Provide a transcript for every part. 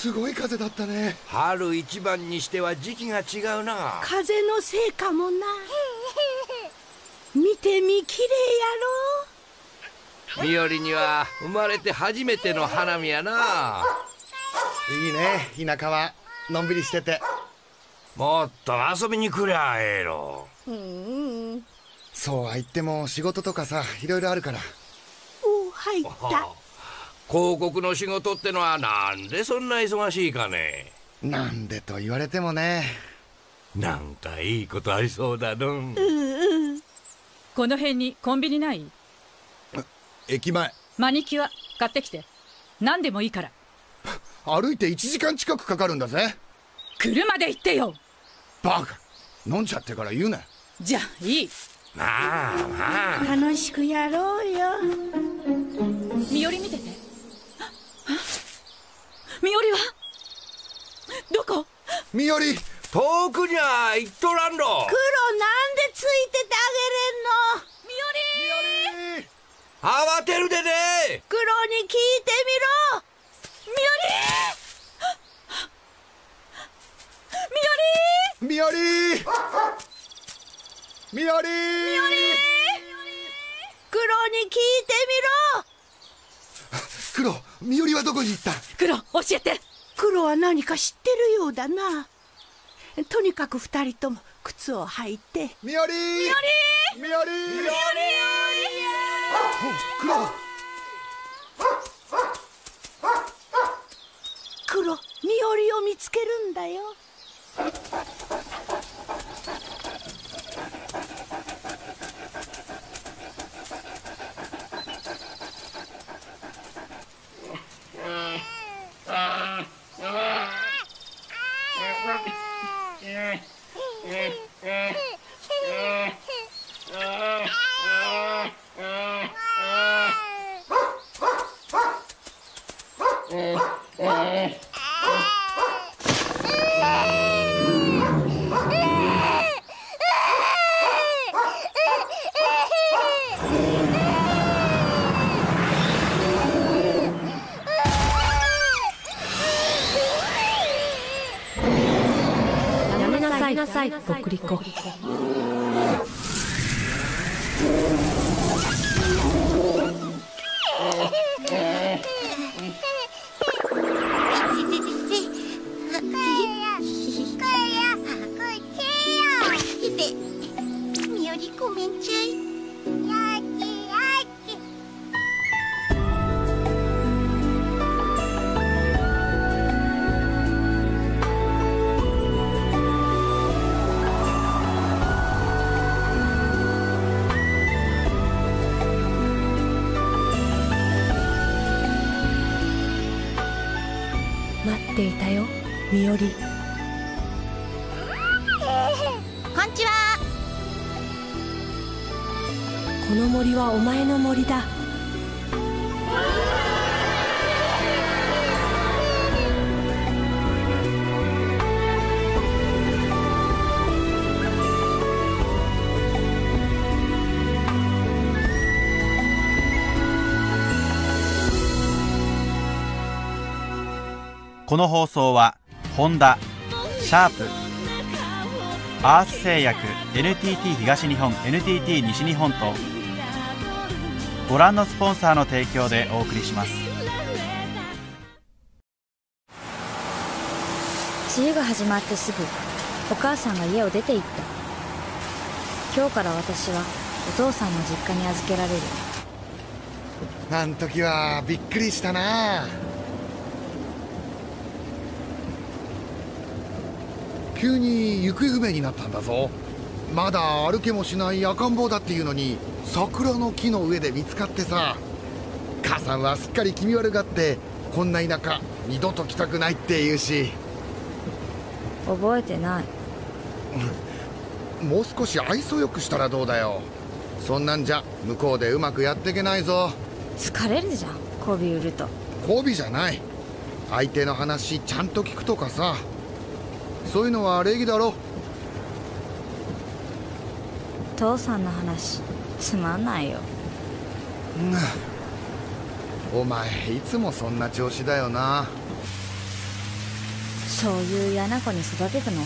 すごい風だったね。 春一番にしては時期が違うな。 風のせいかもな。見てみ、きれいやろ。 みよりには生まれて初めての花見やな。 いいね、田舎はのんびりしてて。 もっと遊びに来りゃええろ。 そうは言っても仕事とかさ、いろいろあるから。 お、入った。 広告の仕事ってのはなんでそんな忙しいかね。 なんでと言われてもね。 なんかいいことありそうだの。 この辺にコンビニない？ 駅前。 マニキュア買ってきて。何でもいいから。 歩いて1時間近くかかるんだぜ。 車で行ってよ。 バカ、飲んじゃってから言うな。 じゃあいい。 まあまあ、 楽しくやろうよ。 みより見てて。みよりはどこ？ みより、 遠くには行っとらんろ。 黒、なんでついててあみより慌てるでね。 げれんの。黒に聞いてみろ。 みより、みより、 黒に聞いて黒、みよりはどこに行った？ 黒、教えて。 みろ。黒は何か知ってるようだな。とにかく二人とも靴を履いて。 みより、みより、黒、 黒、みよりを見つけるんだよ。 やめなさい、ボクリコ。待っていたよ、みより。 こんにちは。 この森はお前の森だ。 この放送はホンダ、シャープ、アース製薬、 NTT 東日本、 NTT 西日本とご覧のスポンサーの提供でお送りします。 梅雨が始まってすぐお母さんが家を出て行った。今日から私はお父さんの実家に預けられる。 あん時はびっくりしたな。急に行方不明になったんだぞ。まだ歩けもしない赤ん坊だっていうのに桜の木の上で見つかってさ。母さんはすっかり気味悪がって、こんな田舎二度と来たくないって言うし。 覚えてない。 もう少し愛想よくしたらどうだよ。そんなんじゃ向こうでうまくやっていけないぞ。 疲れるじゃん、媚び売ると。 媚びじゃない、相手の話ちゃんと聞くとかさ、そういうのは礼儀だろ。 父さんの話つまんないよ。 お前いつもそんな調子だよな。 そういう嫌な子に育てたのは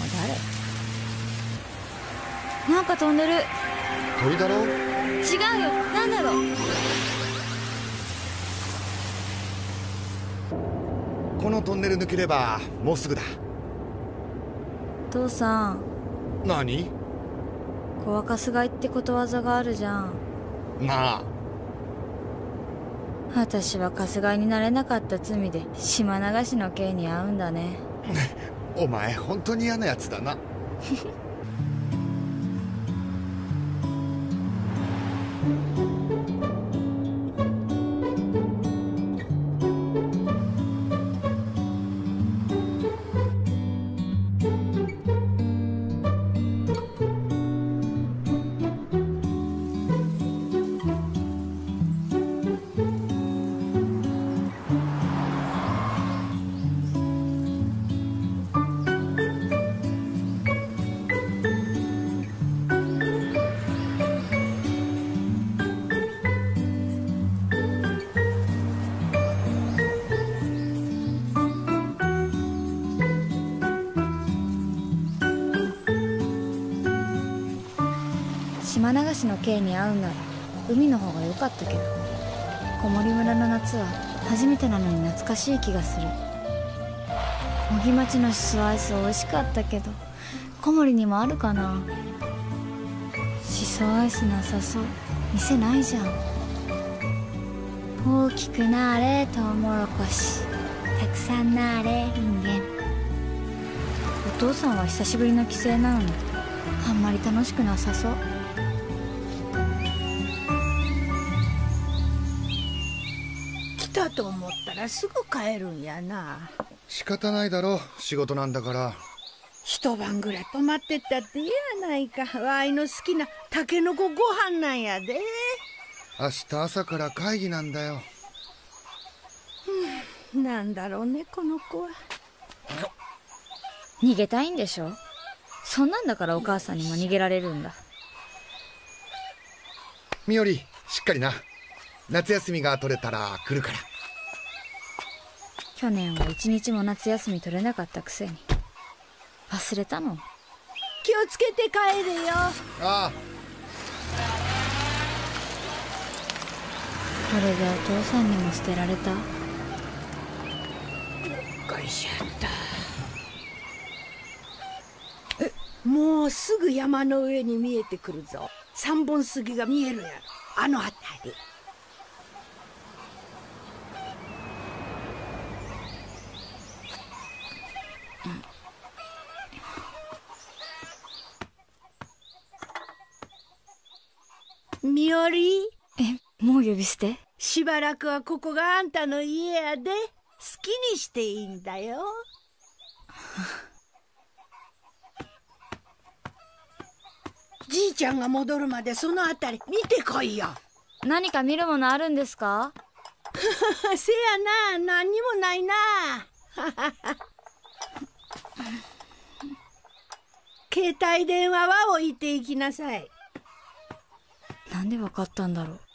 誰？なんか飛んでる。 鳥だろ？ 違うよ、なんだろう。 このトンネル抜ければもうすぐだ。 父さん、 何？ 小若すがいってことわざがあるじゃん。 なあ。 私はかすがいになれなかった罪で島流しの刑に遭うんだね。 お前本当に嫌なやつだな。 島流しの刑に遭うんなら海の方が良かったけど、小森村の夏は初めてなのに懐かしい気がする。茂木町のシソアイス美味しかったけど、小森にもあるかな。シソアイスなさそう。店ないじゃん。大きくなれトウモロコシ、たくさんなれインゲン。お父さんは久しぶりの帰省なのにあんまり楽しくなさそう。 来たと思ったらすぐ帰るんやな。 仕方ないだろ、仕事なんだから。 一晩ぐらい泊まってったっていいやないか。わいの好きなタケノコご飯なんやで。 明日朝から会議なんだよ。 なんだろうね、この子は。 逃げたいんでしょ。そんなんだからお母さんにも逃げられるんだ。 みより、しっかりな。夏休みが取れたら来るから。 去年は一日も夏休み取れなかったくせに忘れたの。 気をつけて帰れよ。 ああ。 これでお父さんにも捨てられた。 よいしょっと。もうすぐ山の上に見えてくるぞ。三本杉が見えるやろ、あの辺り。みより、 もう呼び捨て？ しばらくはここがあんたの家やで。好きにしていいんだよ。じいちゃんが戻るまでそのあたり見てこいよ。 何か見るものあるんですか？ せやな、何にもないな。携帯電話は置いていきなさい。 なんでわかったんだろう。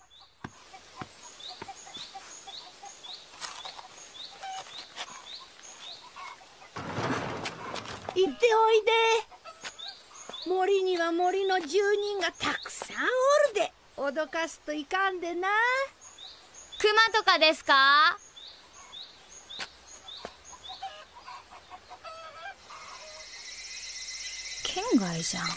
行っておいで。森には森の住人がたくさんおるで。脅かすといかんでな。 クマとかですか？県外じゃん。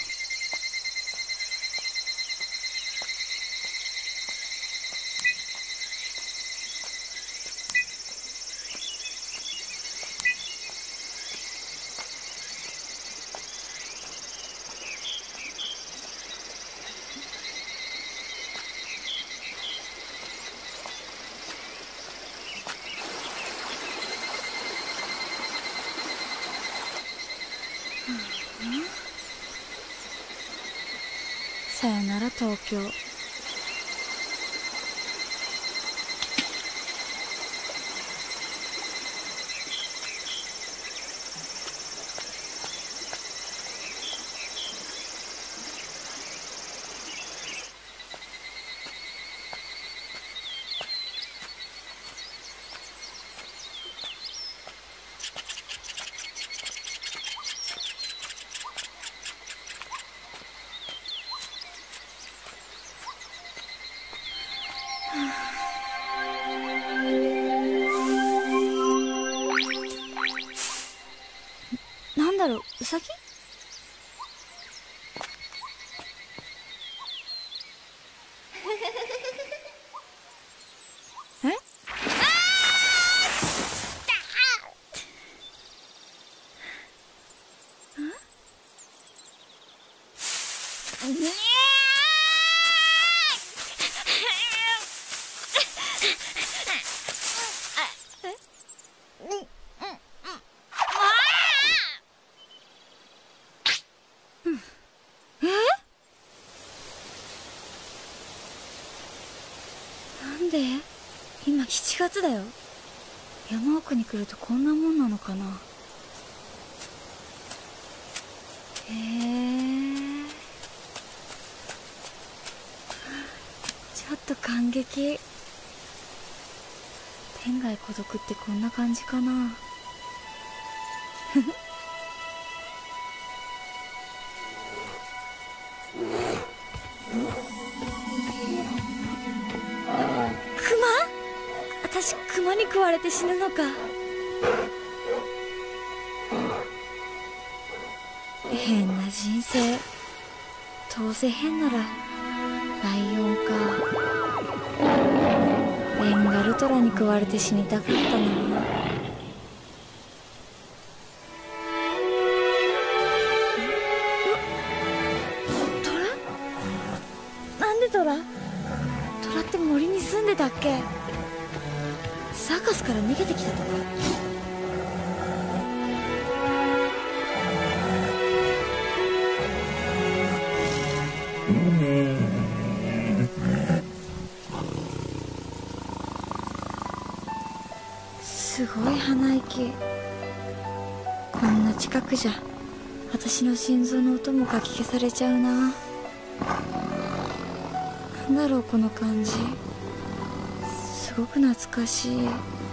さよなら東京。 だろう、ウサギ？え？なんで？今7月だよ。山奥に来るとこんなもんなのかな。へえ、ちょっと感激。天涯孤独ってこんな感じかな。私、クマに食われて死ぬのか。変な人生。どうせ変ならライオンかベンガルトラに食われて死にたかったな。トラ？なんでトラ？トラって森に住んでたっけ？サーカスから逃げてきたとか？すごい鼻息。こんな近くじゃ私の心臓の音もかき消されちゃうな。なんだろうこの感じ。すごく懐かしい。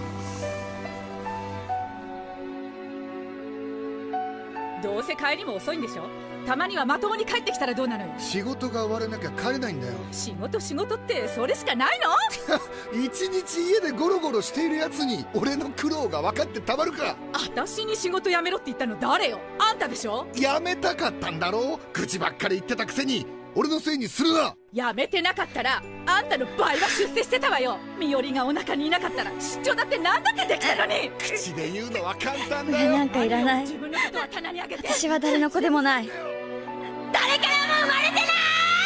どうせ帰りも遅いんでしょ。たまにはまともに帰ってきたらどうなのよ。 仕事が終わらなきゃ帰れないんだよ。 仕事ってそれしかないの？ 一日家でゴロゴロしているやつに俺の苦労が分かってたまるか。 私に仕事辞めろって言ったの誰よ？あんたでしょ。 やめたかったんだろう。口ばっかり言ってたくせに俺のせいにするな。 辞めてなかったらあんたの倍は出世してたわよ。身寄りがお腹にいなかったら出張だって何だってできたのに。 口で言うのは簡単だ俺よ。 なんかいらない。 自分のことは棚にあげて。 私は誰の子でもない。 誰からも生まれてない。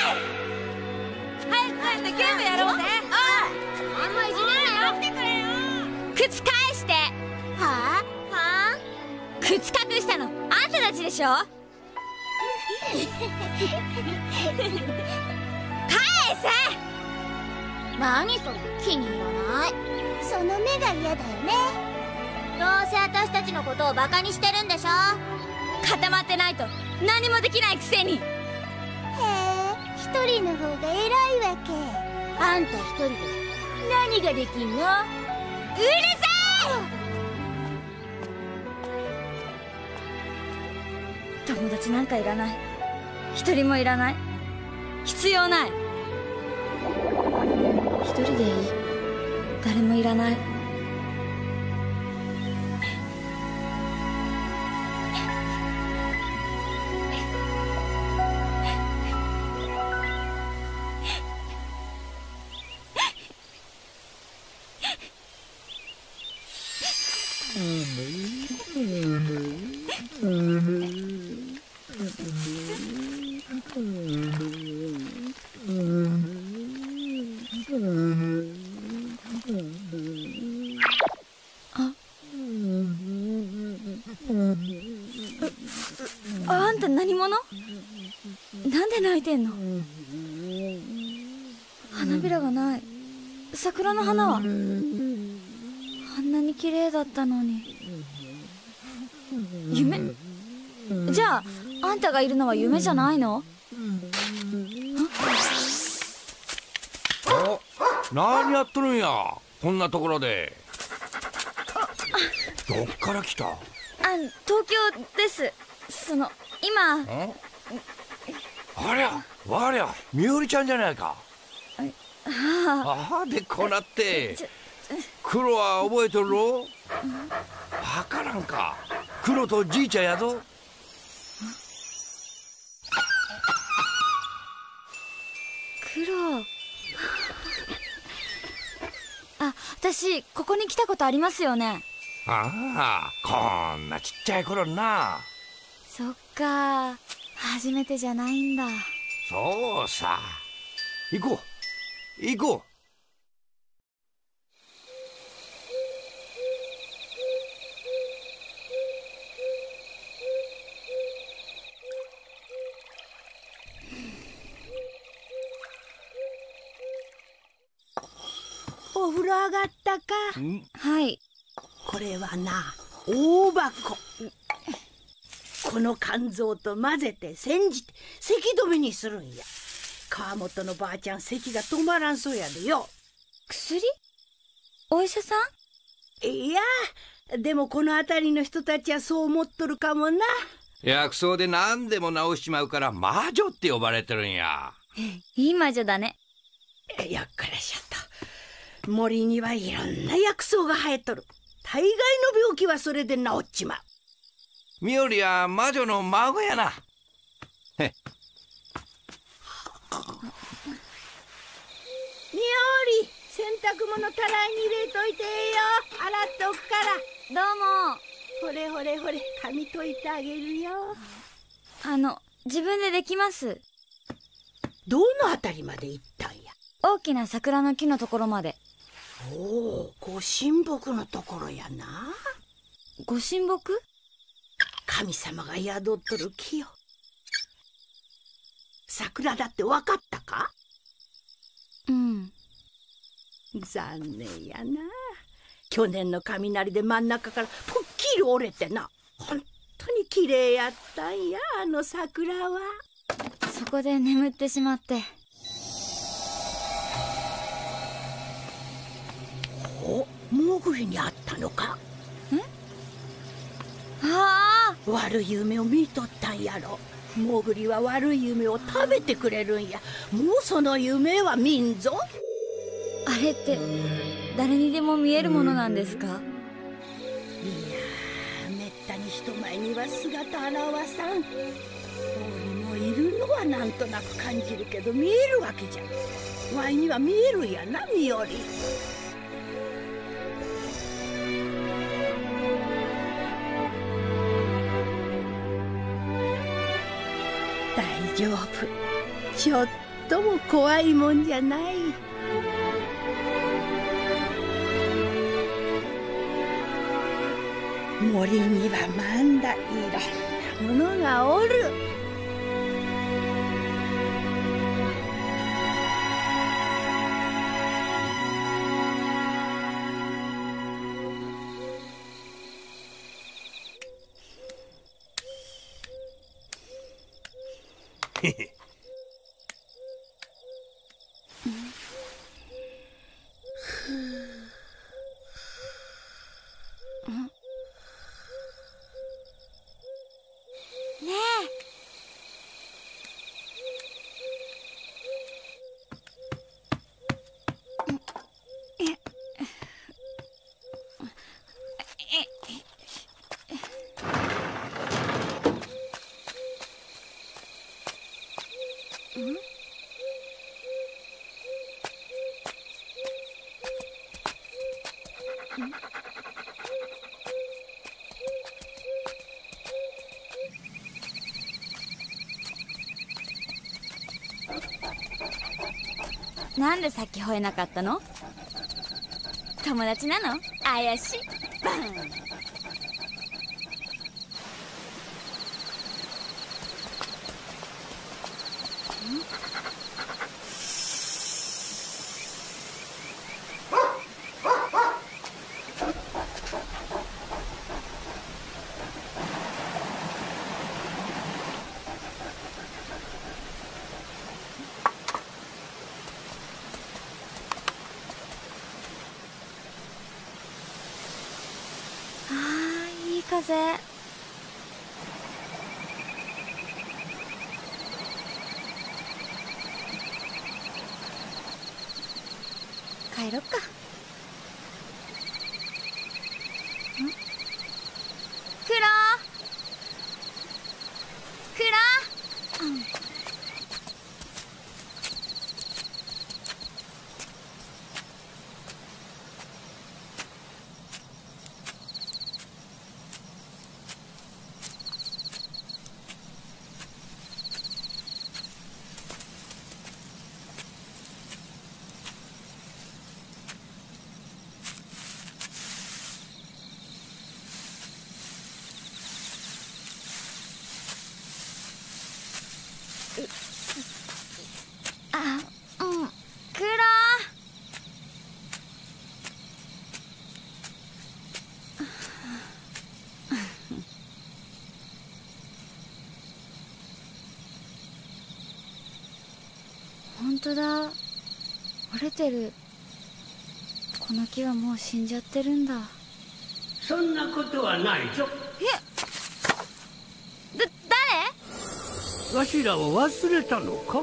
早く帰ってゲームやろうぜ。おい、あんまいじめんなよ。来てくれよ。 靴返して。 はあ？ 靴隠したのあんたたちでしょ。返せ。 何それ、気に入らない。その目が嫌だよね。どうせ私たちのことをバカにしてるんでしょ。 固まってないと何もできないくせに。 へえ、一人の方が偉いわけ。あんた一人で何ができんの？うるさい。友達なんかいらない。一人もいらない。必要ない。一人でいい。誰もいらない。あんた何者？なんで泣いてんの？花びらがない。桜の花はあんなに綺麗だったのに。夢？じゃああんたがいるのは夢じゃないの？ 何やっとるんやこんなところで。どっから来た？ 東京です。今。 ありゃわりゃみおりちゃんじゃないか。ああでこうなって黒は覚えとるろ。わからんか。黒とじいちゃんやぞ。 黒。あ、私ここに来たことありますよね。 ああ、こんなちっちゃい頃にな。 そっか、初めてじゃないんだ。 そうさ。行こう行こう。 お風呂上がったか。 はい。 これはな、大箱。この肝臓と混ぜて煎じて咳止めにするんや。川本のばあちゃん咳が止まらんそうやでよ。 薬？お医者さん？ いや、でもこの辺りの人たちはそう思っとるかもな。 薬草で何でも治しちまうから魔女って呼ばれてるんや。 いい魔女だね。 やっからしゃった。森にはいろんな薬草が生えとる。大概の病気はそれで治っちまう。 みよりは魔女の孫やな。へっ。 みより、洗濯物たらいに入れといてよ。洗っておくから。 どうも。 ほれほれほれ、髪といてあげるよ。 自分でできます。 どのあたりまで行ったんや？ 大きな桜の木のところまで。 おお、ご神木のところやな。 ご神木？ 神様が宿っとる木よ。桜だって分かったか？ うん。 残念やな。去年の雷で真ん中からぽっきり折れてな。本当に綺麗やったんや、あの桜は。 そこで眠ってしまって。 お、モーグリにあったのか？ ああ、 悪い夢を見とったんやろ。モーグリは悪い夢を食べてくれるんや。もうその夢は見んぞ。 あれって誰にでも見えるものなんですか？ いやー、めったに人前には姿現さん。俺もいるのはなんとなく感じるけど見えるわけじゃん。ワイには見えるんやな、みより。大丈夫。ちょっとも怖いもんじゃない。森にはまんだいろんなものがおる。 へへ。 ねなんでさっき吠えなかったの？友達なの？怪しい。バーン。いい風。帰ろっか。クロクロ、 クロ本当だ、折れてる。この木はもう死んじゃってるんだ。 そんなことはないぞ。 誰？ わしらを忘れたのか？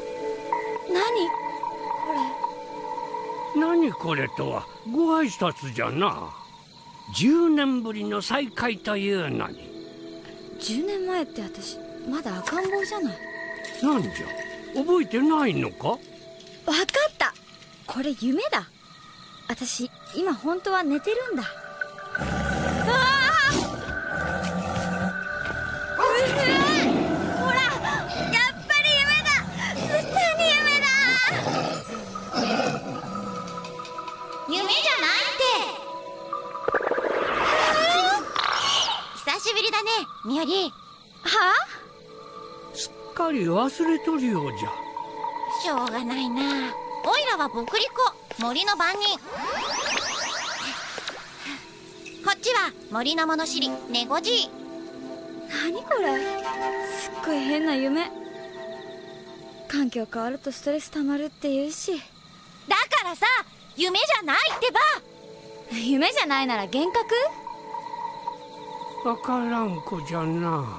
何これとはご挨拶じゃな。10年ぶりの再会というのに。 10年前って私まだ赤ん坊じゃない。 なんじゃ、覚えてないのか？ わかった、これ夢だ。私今本当は寝てるんだ。ほら、やっぱり夢だ。絶対に夢だ。 夢じゃないって。久しぶりだね、みより。 はあ？ すっかり忘れとるようじゃ。 しょうがないな。おいらはボクリコ、森の番人。こっちは森の物知り、ネゴじい。 何これ、すっごい変な夢。環境変わるとストレス溜まるって言うし。 だからさ、夢じゃないってば。 夢じゃないなら幻覚？ わからん子じゃな。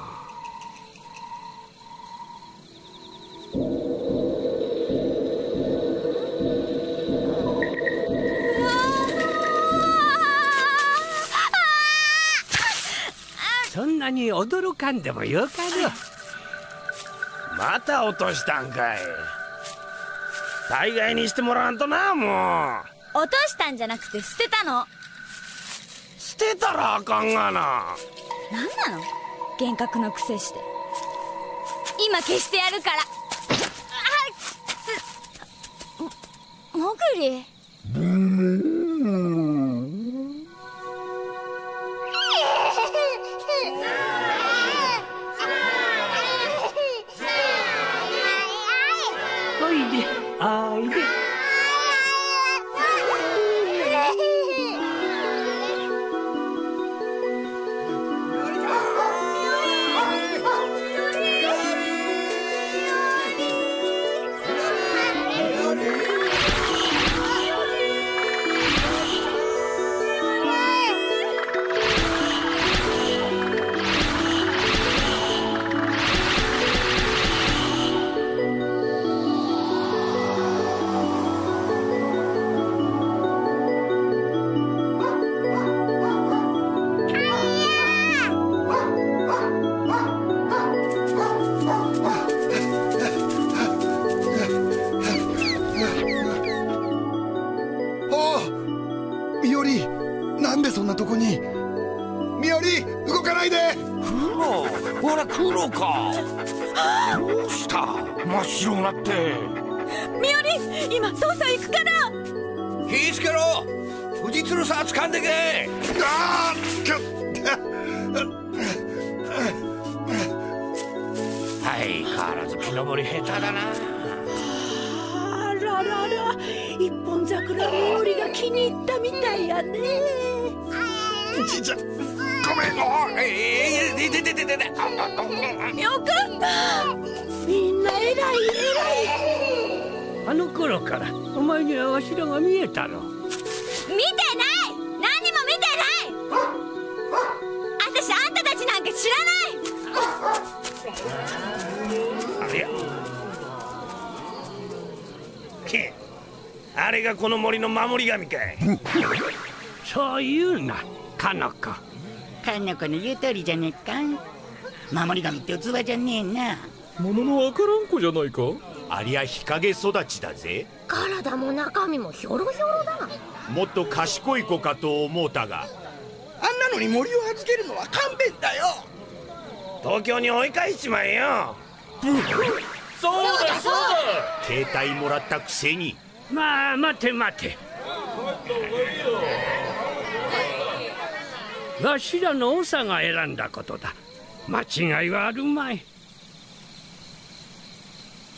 そんなに驚かんでもよかろ。 また落としたんかい。大概にしてもらわんとな。もう落としたんじゃなくて捨てたの。 捨てたらあかんがな。 何なの、幻覚の癖して。今消してやるから。もぐり。 おいで、おいで。 なんでそんなとこに。みより、動かないで。 ほら、クロか。どうした真っ白になって。 みより、今父さん行くから。 気ぃつけろ。藤鶴さ掴んでけ。相変わらず木登り下手だな。 あららら、一本桜みよりが気に入ったみたいやね。 じいちゃん、ごめん。 よかった。 みんな偉い偉い。 あの頃からお前にはわしらが見えたろ。 見てない、何にも見てない。私あんたたちなんか知らない。 あれや、あれがこの森の守り神かい。 そう言うな、かの子。 かの子の言う通りじゃねえか。守り神って器じゃねえな。 物のわからん子じゃないか。 ありゃ日陰育ちだぜ。 体も中身もひょろひょろだ。 もっと賢い子かと思うたが。 あんなのに森を預けるのは勘弁だよ。 東京に追い返しちまえよ。 そうだそうだ。携帯もらったくせに。 まあ待て待て。わしらの長が選んだことだ。間違いはあるまい。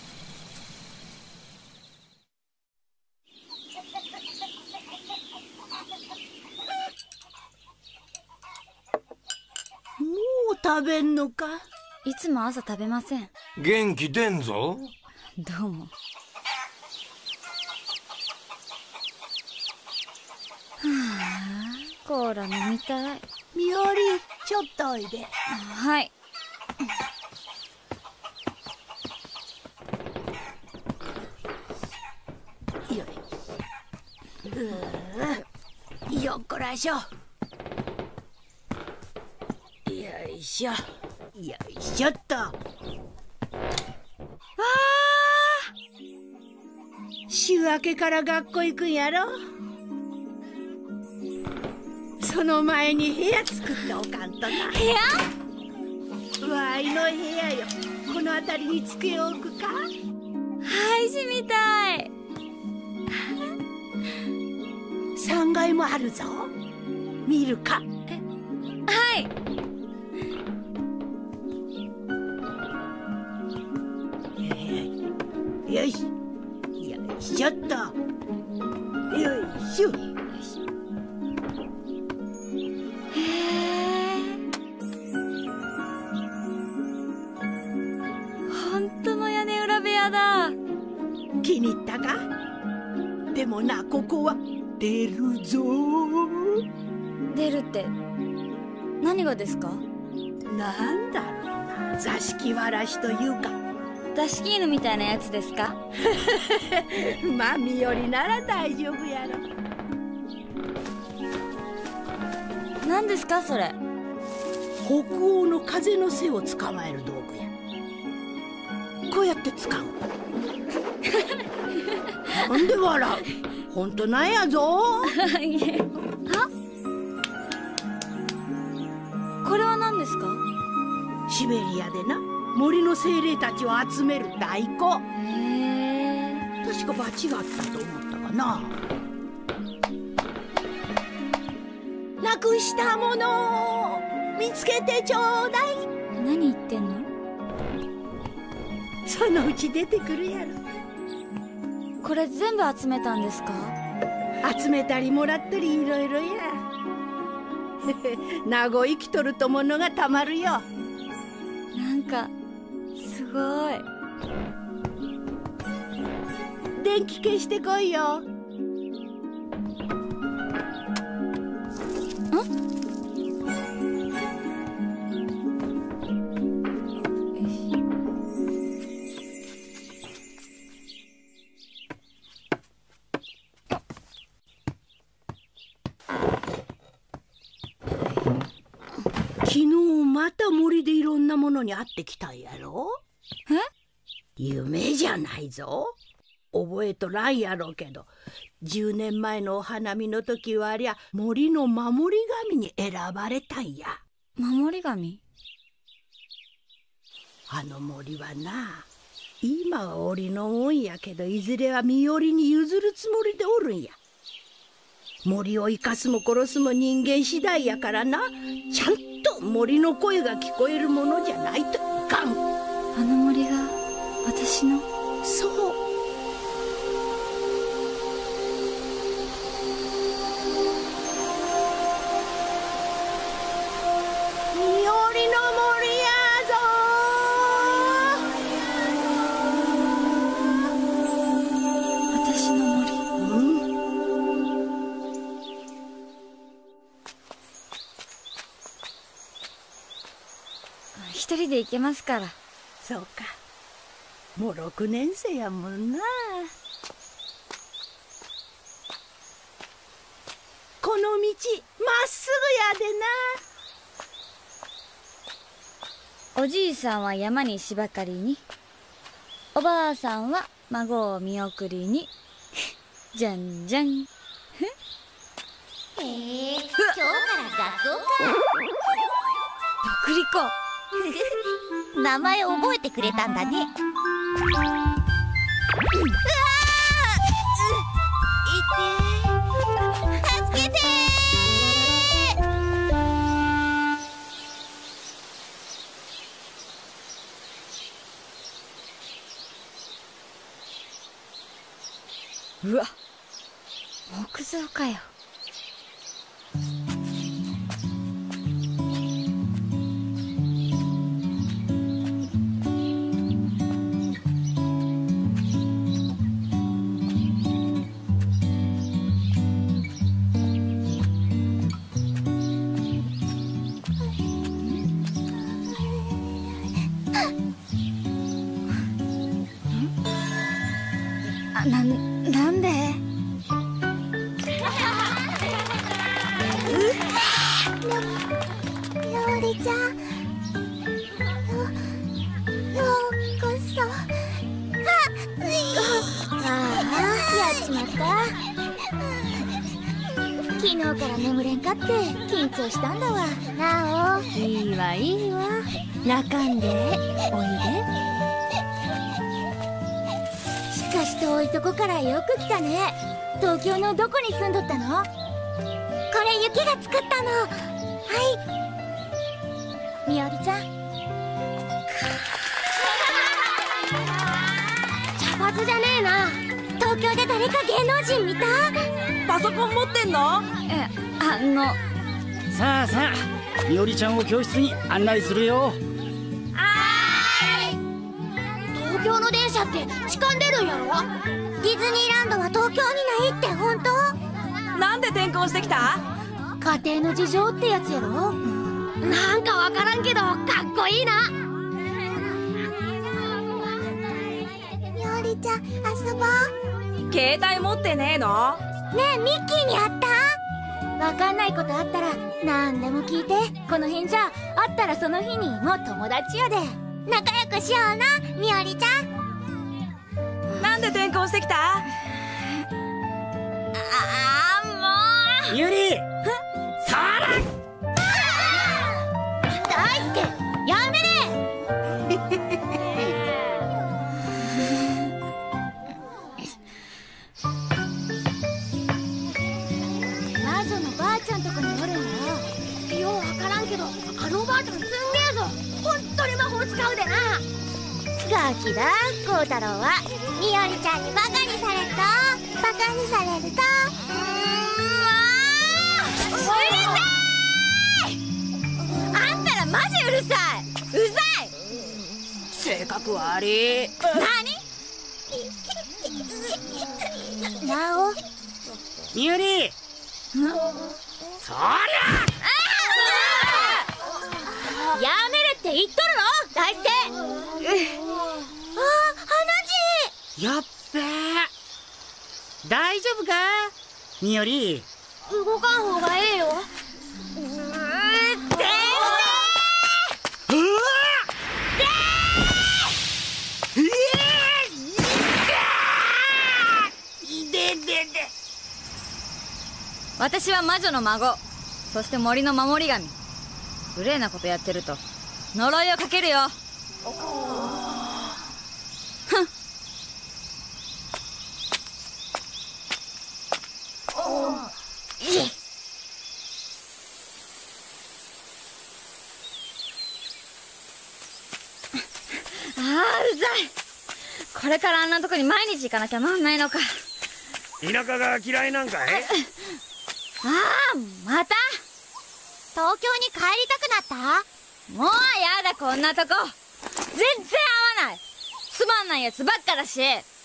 食べんのか？ いつも朝食べません。 元気出んぞ。 どうも。はあ、コーラ飲みたい。 みおり、ちょっとおいで。 はい。 よっこらしょ。よいしょ。よいしょっと。週明けから学校行くんやろ。その前に部屋作っておかんとな。部屋？わいの部屋よ。この辺りに机を置くか？ はいしみたい。 3階もあるぞ。見るか？はい。よいしょっと。よいしょ。 へえ。本当の屋根裏部屋だ。 気に入ったか？でもな、ここは出るぞ。 出るって何がですか？ なんだろうな、座敷わらしというか。 座敷犬みたいなやつですか？ まあみよりなら大丈夫やろ。 何ですかそれ？ 北欧の風の背を捕まえる道具や。こうやって使う。なんで笑う？ほんとなんやぞ。 これは何ですか？ シベリアでな、森の精霊たちを集める太鼓。確か罰があったと思ったかな。なくしたものを見つけてちょうだい。 何言ってんの？ そのうち出てくるやろ。 これ全部集めたんですか？ 集めたりもらったりいろいろや。名護生きとるとものがたまるよ。 なんかすごい。 電気消してこいよ。昨日また森でいろんなものに会ってきたんやろ。夢じゃないぞ。覚えとらんやろうけど、10年前のお花見の時はありゃ森の守り神に選ばれたんや。 守り神？ あの森はな、今は檻のもんやけど、いずれは身寄りに譲るつもりでおるんや。森を生かすも殺すも人間次第やからな。ちゃんと森の声が聞こえるものじゃないといかん。 あの森が私の？ そう。身寄りの森やぞ。 私の森。一人で行けますから。 そうか。もう6年生やもんな。この道まっすぐやでな。おじいさんは山に芝刈りに、おばあさんは孫を見送りに。じゃんじゃん。 へえ、今日から学校か。 独立子。 名前覚えてくれたんだね。うわー、助けてー。うわ、木造かよ。 なんで？ みおりちゃん、ようこそ。やっちまった。昨日から眠れんかって緊張したんだわ。なお、 いいわいいわ、泣かんでおいで。 しかし遠いとこからよく来たね。東京のどこに住んどったの？これ雪が作ったの。はい、みおりちゃん。茶髪じゃねえな。東京で誰か芸能人見た？ パソコン持ってんの？ さあさあ、みおりちゃんを教室に案内するよ。 東京の電車って痴漢出るんやろ？ディズニーランドは東京にないって本当？ なんで転校してきた？ 家庭の事情ってやつやろ？なんかわからんけどかっこいいな。みおりちゃん、遊ぼう。 携帯持ってねえの？ ねえ、ミッキーに会った？わかんないことあったら何でも聞いて。この辺じゃ会ったらその日にもう友達やで。仲良くしような、みおりちゃん。 なんで転校してきた？ もうみおり、 そら大輔、やめれ。魔女のばあちゃんとこにおるんや。ようわからんけど、あのおばあちゃんすんげえぞ。ほんとに魔法使うでな。ガキだ、孝太郎は。みおりちゃんにバカにされた。バカにされるとうるさい。あんたらマジうるさい。うざい。 性格悪い。 何？なお、 みおり、そりゃやめれって言っとるの大輔。花やっべえ。大丈夫かみおり？ 地動かん方がええよ。 私は魔女の孫、そして森の守り神。無礼なことやってると呪いをかけるよ。ふん。うざい。これからあんなとこに毎日行かなきゃなんないのか。 田舎が嫌いなんかい？ また東京に帰りたくなった？ もうやだ、こんなとこ全然合わない。つまんないやつばっかだし。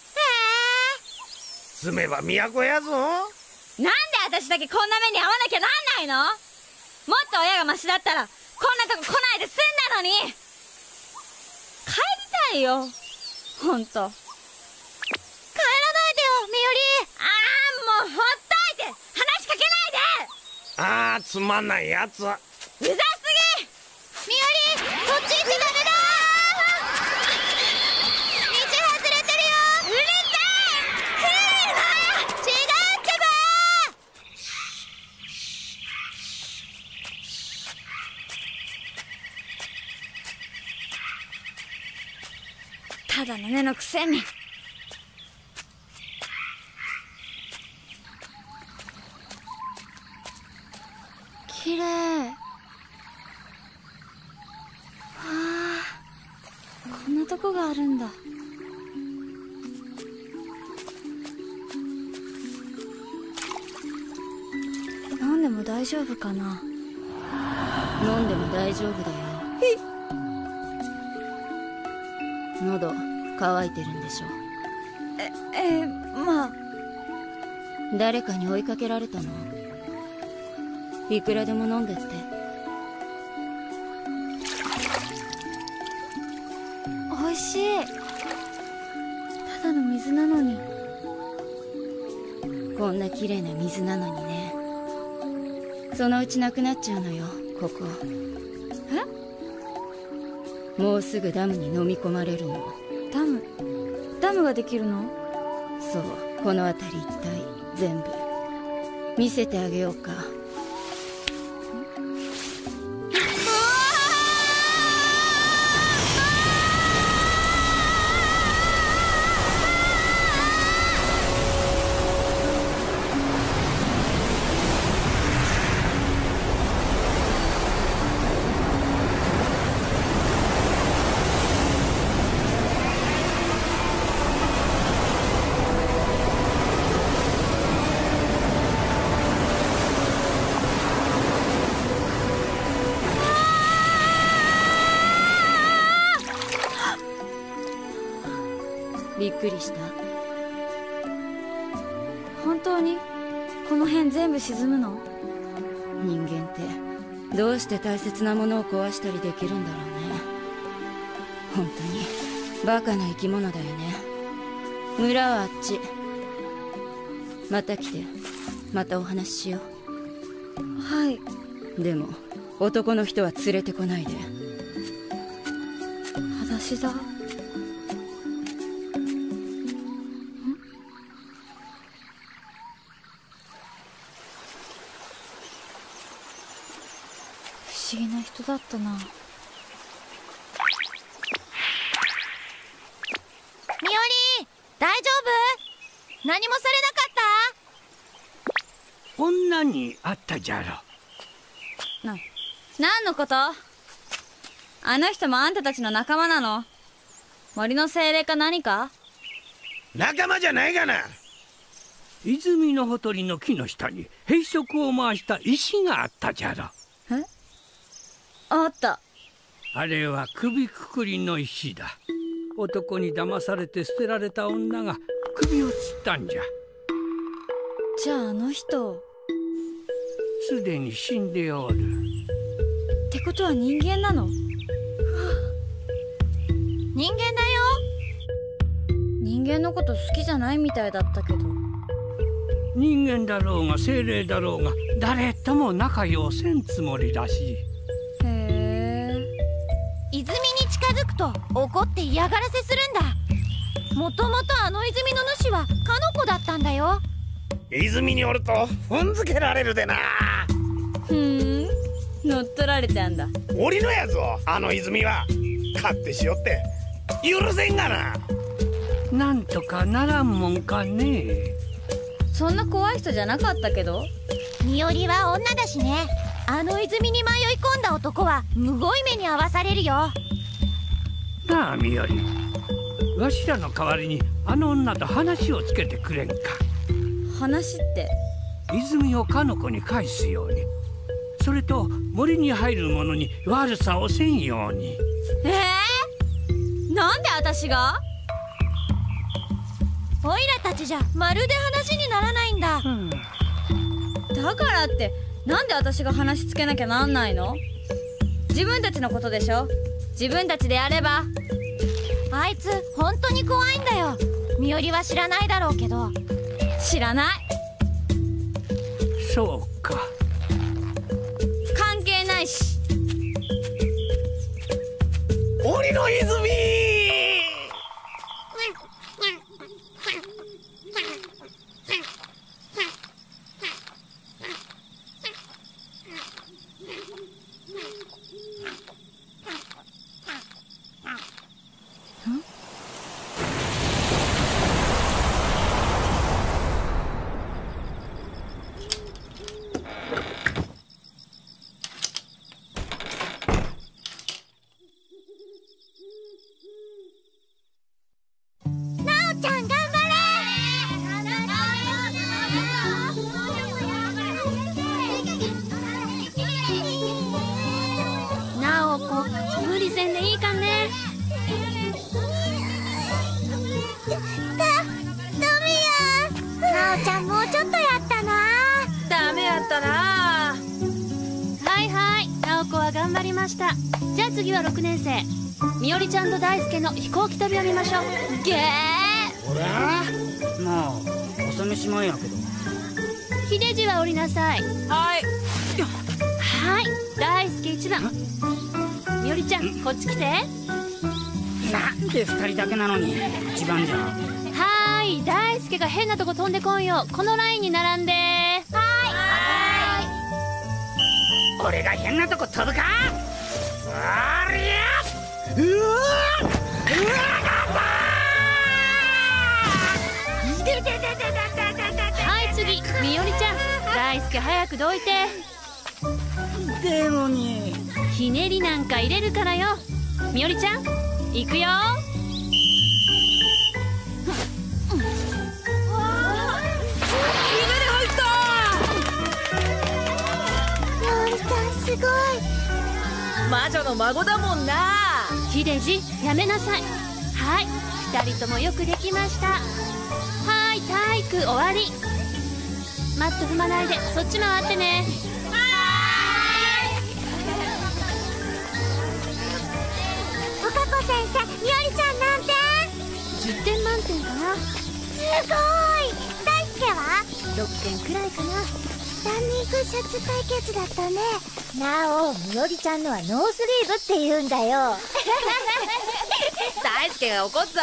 住めば都やぞ。 なんで私だけこんな目に遭わなきゃなんないの？もっと親がマシだったらこんなとこ来ないで済んだのに。帰りたいよ、ほんと。帰らないでよ、 みより。 もうほっといて。話しかけないで。 つまんないやつ。 うざすぎ。 みより、そっち行っちゃダメだ。道外れてるよ。 うるさい。 違うってば。 ただの根のくせに。綺麗。こんなとこがあるんだ。飲んでも大丈夫かな？飲んでも大丈夫だよ。喉乾いてるんでしょ？まあ。誰かに追いかけられたの？いくらでも飲んでって。美味しい。ただの水なのにこんな綺麗な水なのにね。そのうちなくなっちゃうのよ、ここ。え？もうすぐダムに飲み込まれるの。ダムができるの？そう、この辺り一帯全部見せてあげようか。びっくりした？本当にこの辺全部沈むの？人間ってどうして大切なものを壊したりできるんだろうね。本当にバカな生き物だよね。村はあっち。また来て、またお話ししよう。はい。でも男の人は連れてこないで。裸足だ。不思議な人だったな。 みおり、大丈夫？何もされなかった？ 女に会ったじゃろ。 何のこと？あの人もあんたたちの仲間なの？森の精霊か何か？ 仲間じゃないがな。 泉のほとりの木の下に閉塞を回した石があったじゃろ。 え？あった。 あれは首くくりの石だ。男に騙されて捨てられた女が首を吊ったんじゃ。 じゃああの人すでに死んでおる。 ってことは人間なの？ 人間だよ。 人間のこと好きじゃないみたいだったけど。 人間だろうが精霊だろうが誰とも仲良せんつもりらしい。 へえ。 泉に近づくと怒って嫌がらせするんだ。もともとあの泉の主はかの子だったんだよ。 泉におると踏んづけられるでな。 乗っ取られたんだ。 俺のやぞ、あの泉は。勝手しよって許せんがな。 なんとかならんもんかね。 そんな怖い人じゃなかったけど。 みおりは女だしね。あの泉に迷い込んだ男はむごい目に遭わされるよ。 なあみおり、わしらの代わりにあの女と話をつけてくれんか。 話って？ 泉をかの子に返すように、それと森に入る者に悪さをせんように。 なんで私が？ おいらたちじゃまるで話にならないんだ。 だからってなんで私が話つけなきゃなんないの？自分たちのことでしょ。自分たちでやれば。 あいつ本当に怖いんだよ。みおりは知らないだろうけど。 知らない。 そうか。 関係ないし。 鬼の泉。 無理せんでいいかね。ダメや。なおちゃんもうちょっとやったな。 ダメやったな。 はいはい、なおこは頑張りました。じゃあ次は6年生みおりちゃんと大輔の飛行機飛びを見ましょう。ゲー。 俺もう朝飯前やけど秀治は降りなさい。 はい。 はい、大輔1番。みおりちゃん、こっち来て。 なんで2人だけなのに1番じゃん。 はーい、大輔が変なとこ飛んでこんよ。このラインに並んで。 俺が変なとこ飛ぶか。ありゃはい次、みおりちゃん。大輔早くどいて。 でもにひねりなんか入れるからよ。みおりちゃん行くよ。 すごい。 魔女の孫だもんな。 秀治、やめなさい。はい、2人ともよくできました。はい、体育終わり。マット踏まないで、そっち回ってね。 おかこ先生、みおりちゃん何点 ？10点満点かな。 すごい。大輔は 6点くらいかな。 ランニングシャツ対決だったね。なお、みおりちゃんのはノースリーブって言うんだよ。 大輔が怒っぞ。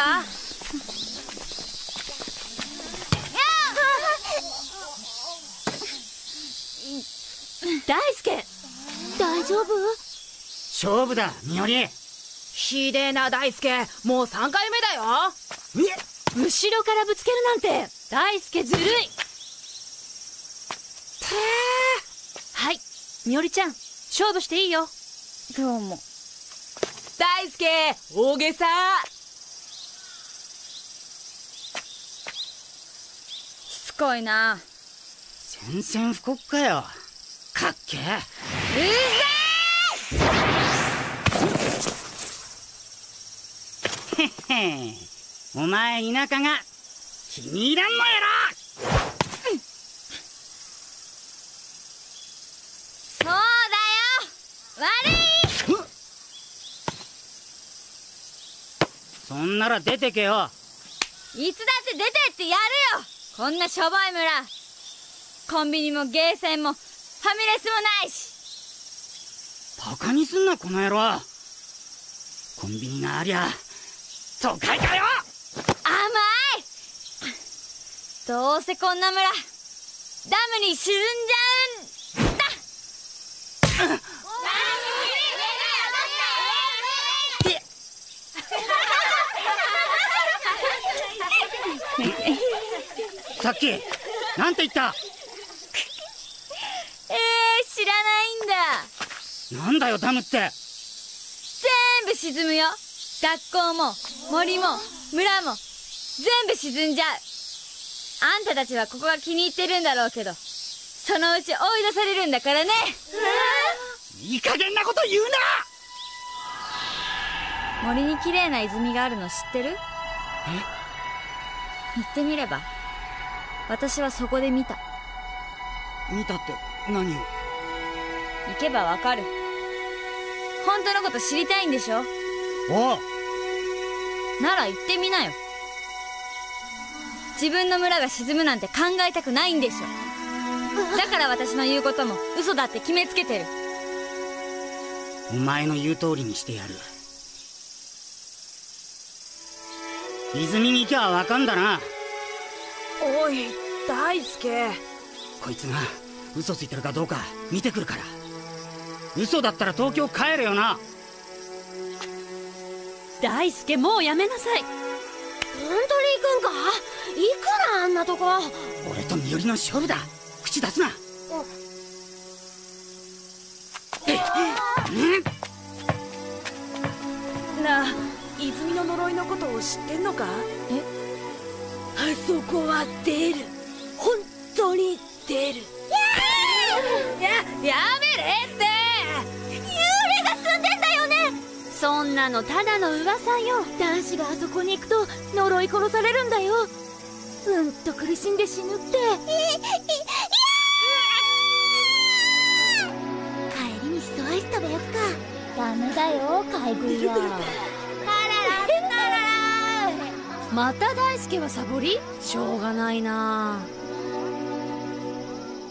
大輔、 大丈夫？ 勝負だ、みおり。 ひでえな大輔、もう3回目だよ。 後ろからぶつけるなんて大輔ずるい。はい、みおりちゃん勝負していいよ。 どうも。 大輔、大げさ。 しつこいな。 宣戦布告かよ。かっけえ。へっへ、お前田舎が気に入らんのやろ。 そうだよ、悪い。 そんなら出てけよ。 いつだって出てってやるよ。こんなしょぼい村、コンビニもゲーセンもファミレスもないし。 バカにすんなこの野郎。コンビニがありゃ都会かよ。 甘い。どうせこんな村ダムに沈んじゃうんだ。 さっきなんて言った？ 知らないんだ。 なんだよダムって。 全部沈むよ。学校も森も村も全部沈んじゃう。あんたたちはここが気に入ってるんだろうけど、そのうち追い出されるんだからね。 いい加減なこと言うな。 森に綺麗な泉があるの知ってる？行ってみれば。私はそこで見た。 見たって何を？ 行けばわかる。本当のこと知りたいんでしょ？ おう。 なら行ってみなよ。自分の村が沈むなんて考えたくないんでしょ。だから私の言うことも嘘だって決めつけてる。 お前の言う通りにしてやる。泉に行きゃわかんだな。 おい大輔、 こいつが嘘ついてるかどうか見てくるから。嘘だったら東京帰れよな。 大輔、もうやめなさい。 本当に行くんか？いくらあんなとこ。 俺と身寄りの勝負だ。口出すな。 なあ、泉の呪いのことを知ってんのか？あそこは出る。本当に出る。やめれって。 幽霊が住んでんだよね。 そんなのただの噂よ。 男子があそこに行くと呪い殺されるんだよ。うんと苦しんで死ぬって。帰りにシソアイス食べよっか。ダメだよ、買い食いは。 また大輔はサボり？しょうがないな。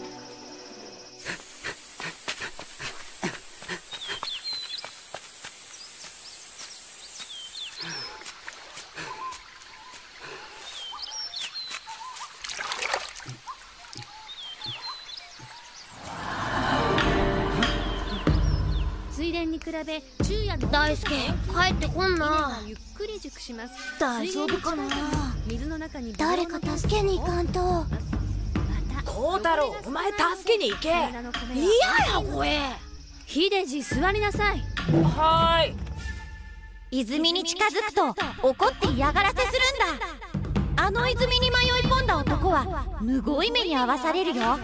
べ昼夜の大輔帰ってこんな。 ゆっくり熟します。 大丈夫かな。 水の中に誰か助けに行かんと。 孝太郎、お前助けに行け。嫌やこれ。 秀治、座りなさい。 はーい。 泉に近づくと怒って嫌がらせするんだ。あの泉に迷い込んだ男はむごい目に遭わされるよ。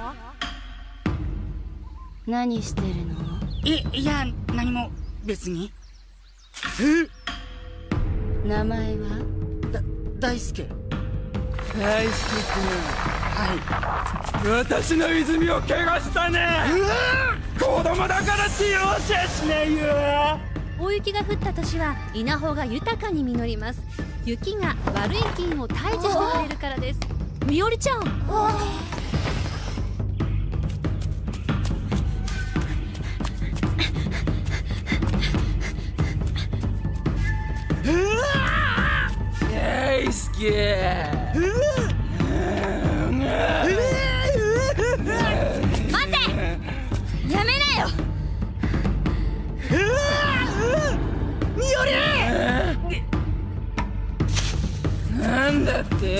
何してるの？ いや何も別に。 名前は？ 大輔。 大輔君、私の泉を怪我したね。子供だからって容赦しないよ。 大雪が降った年は稲穂が豊かに実ります。雪が悪い菌を退治してくれるからです。みおりちゃん、 大輔。 待て、やめなよ。 みおり。なんだって？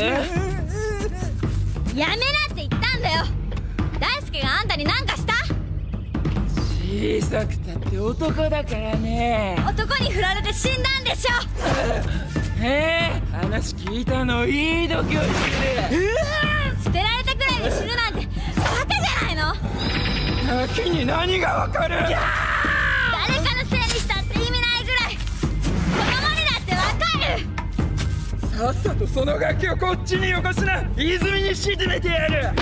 やめなって言ったんだよ。大輔があんたに何かした？ 小さくたって男だからね。 男に振られて死んだんでしょ。 話聞いたのいい度胸してる。 捨てられたくらいで死ぬなんてバカじゃないの。 ガキに何がわかる。 誰かのせいにしたって意味ないぐらい子供にだってわかる。 さっさとそのガキをこっちによこしな。泉に沈めてやる。 嫌だ。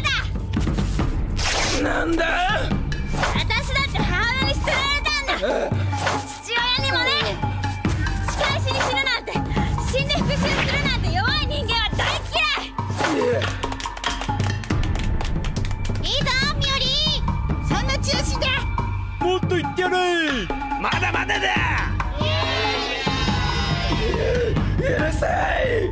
なんだ。 私だって母親に捨てられたんだ。父親にもね。仕返しに死ぬなんて、死んで復讐するなんて弱い人間は大嫌い。いいぞみおり、そんな調子でもっと言ってやれ。まだまだだ。うるさい。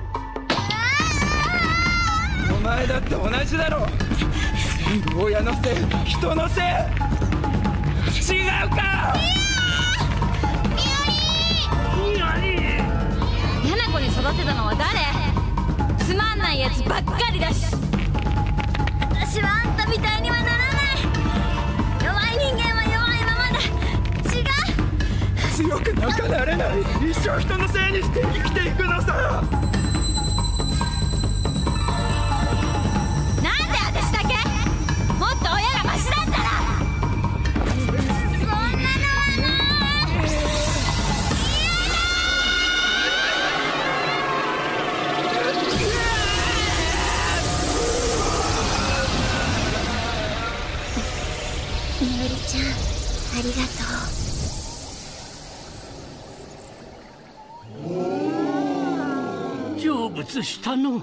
お前だって同じだろ。全部親のせい、人のせい。違うか。 嫌な子に育てたのは誰？つまんないやつばっかりだし。私はあんたみたいにはならない。弱い人間は弱いままだ。違う。 強くなんかなれない。一生人のせいにして生きていくのさ。 なんで私だけ？もっと親がマシだったら。そんなのはない。みおりちゃん、ありがと成仏したの。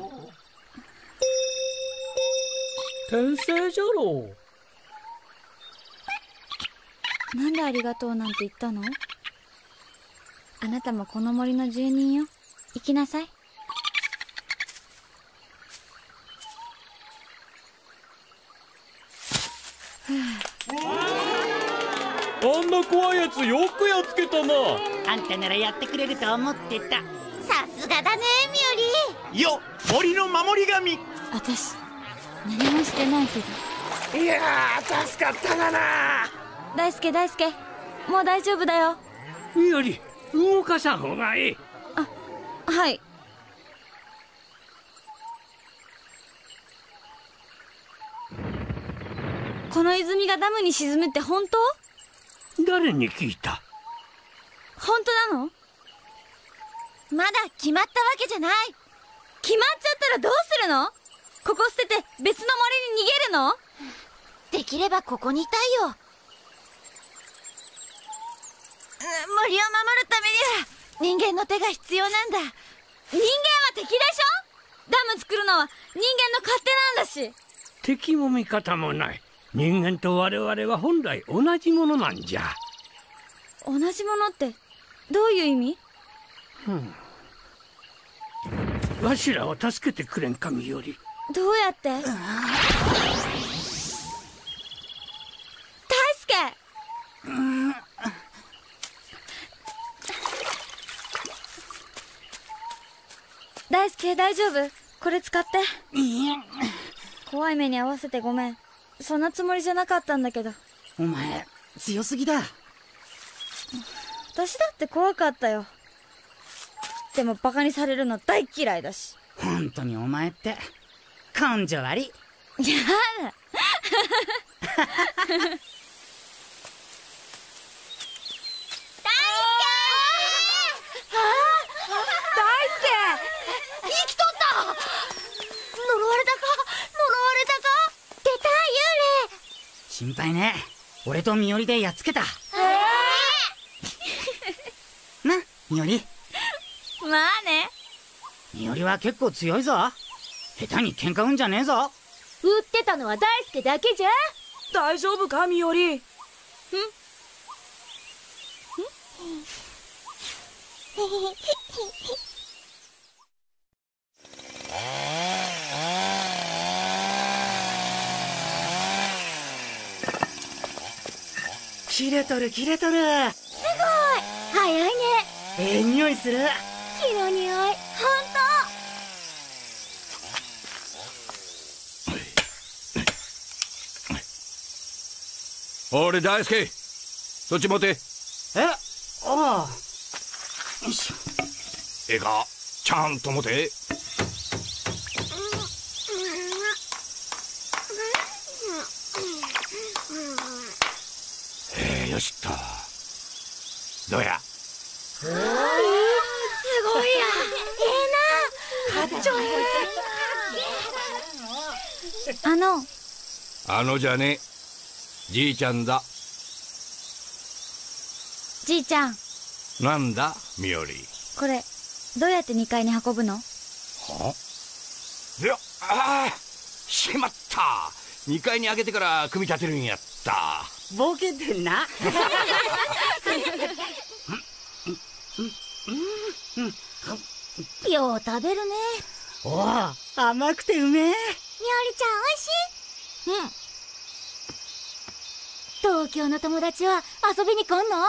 天聖じゃろう。なんでありがとうなんて言ったの？あなたもこの森の住人よ。行きなさい。 あんな怖いやつよくやっつけたな。 あんたならやってくれると思ってた。 さすがだねみおり。 よ、森の守り神。 私何もしてないけど。 いやー、助かったがな。 大輔、大輔、もう大丈夫だよ。 みおり、動かさん方がいい。 はい。この泉がダムに沈むって本当？ 誰に聞いた？ 本当なの？ まだ決まったわけじゃない。 決まっちゃったらどうするの？ここ捨てて別の森に逃げるの？ できればここにいたいよ。森を守るためには人間の手が必要なんだ。 人間は敵でしょ？ダム作るのは人間の勝手なんだし。 敵も味方もない。人間と我々は本来同じものなんじゃ。 同じものってどういう意味？ わしらを助けてくれんかみより。 どうやって？大輔！ 大輔大丈夫？これ使って。怖い目に遭わせてごめん。そんなつもりじゃなかったんだけど。 お前強すぎだ。 私だって怖かったよ。でもバカにされるの大嫌いだし。 本当にお前って根性悪い。 やだ生きとった。呪われたか呪われたか。出た幽霊。 心配ね。俺とみおりでやっつけた。な、みおり。 まあね。 みおりは結構強いぞ。下手に喧嘩うんじゃねえぞ。 売ってたのは大輔だけじゃ。 大丈夫かみおり？ 切れとる切れとる。 すごい早いね。 ええ匂いする。 木の匂い。ほんと。 俺大輔、そっち持て。 ああ。よいしょ。 ええか、ちゃんと持て。よしっと。どうや。 すごいや。ええな。かっちょええ。 あのじゃね、じいちゃんだ。 じいちゃん。 なんだみおり。 これどうやって2階に運ぶの？ いや、しまった。2階に上げてから組み立てるんやった。 ボケてんな。 よう食べるね。 おお、甘くてうめえ。 みおりちゃんおいしい？東京の友達は遊びに来んの？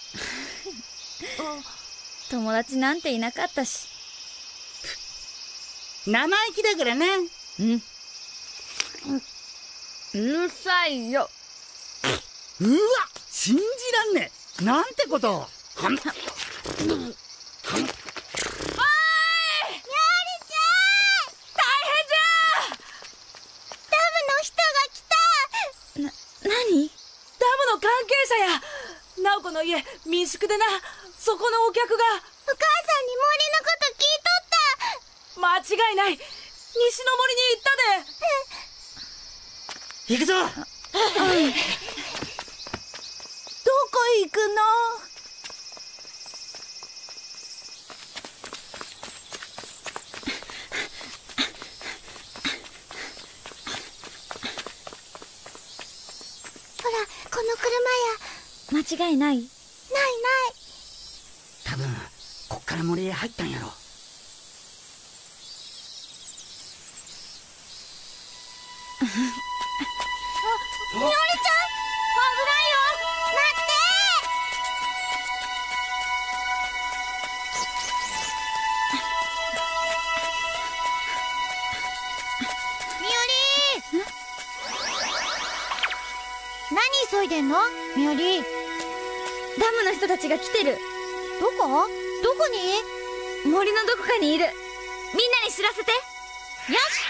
友達なんていなかったし。 生意気だからな。 うるさいよ。 うわ、信じらんねえ。なんてことを。 みおりちゃん。ダムの人が来た。 何？ ダムの関係者や。直子の家民宿でな、そこのお客が。 お母さんに森のこと聞いとった。 間違いない。西の森に行ったで。 行くぞ。 どこ行くの？ ほら、この車や。 間違いない？ ないない。 多分こっから森へ入ったんやろ。 みおりちゃん、危ないよ。待って。みおり。何急いでんの？みおり。 ダムの人たちが来てる。 どこ？どこに？ 森のどこかにいる。みんなに知らせて。 よし。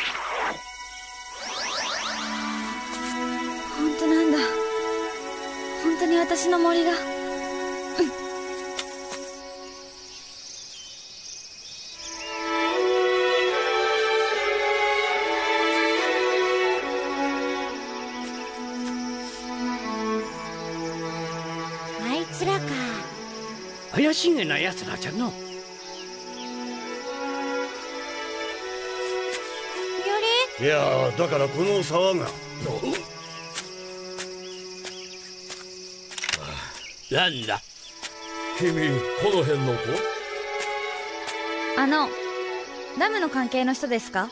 本当なんだ。本当に私の森が。 あいつらか。 怪しげな奴らじゃの。 みおり。 いやだからこの沢が。 なんだ君、この辺の子？ ダムの関係の人ですか？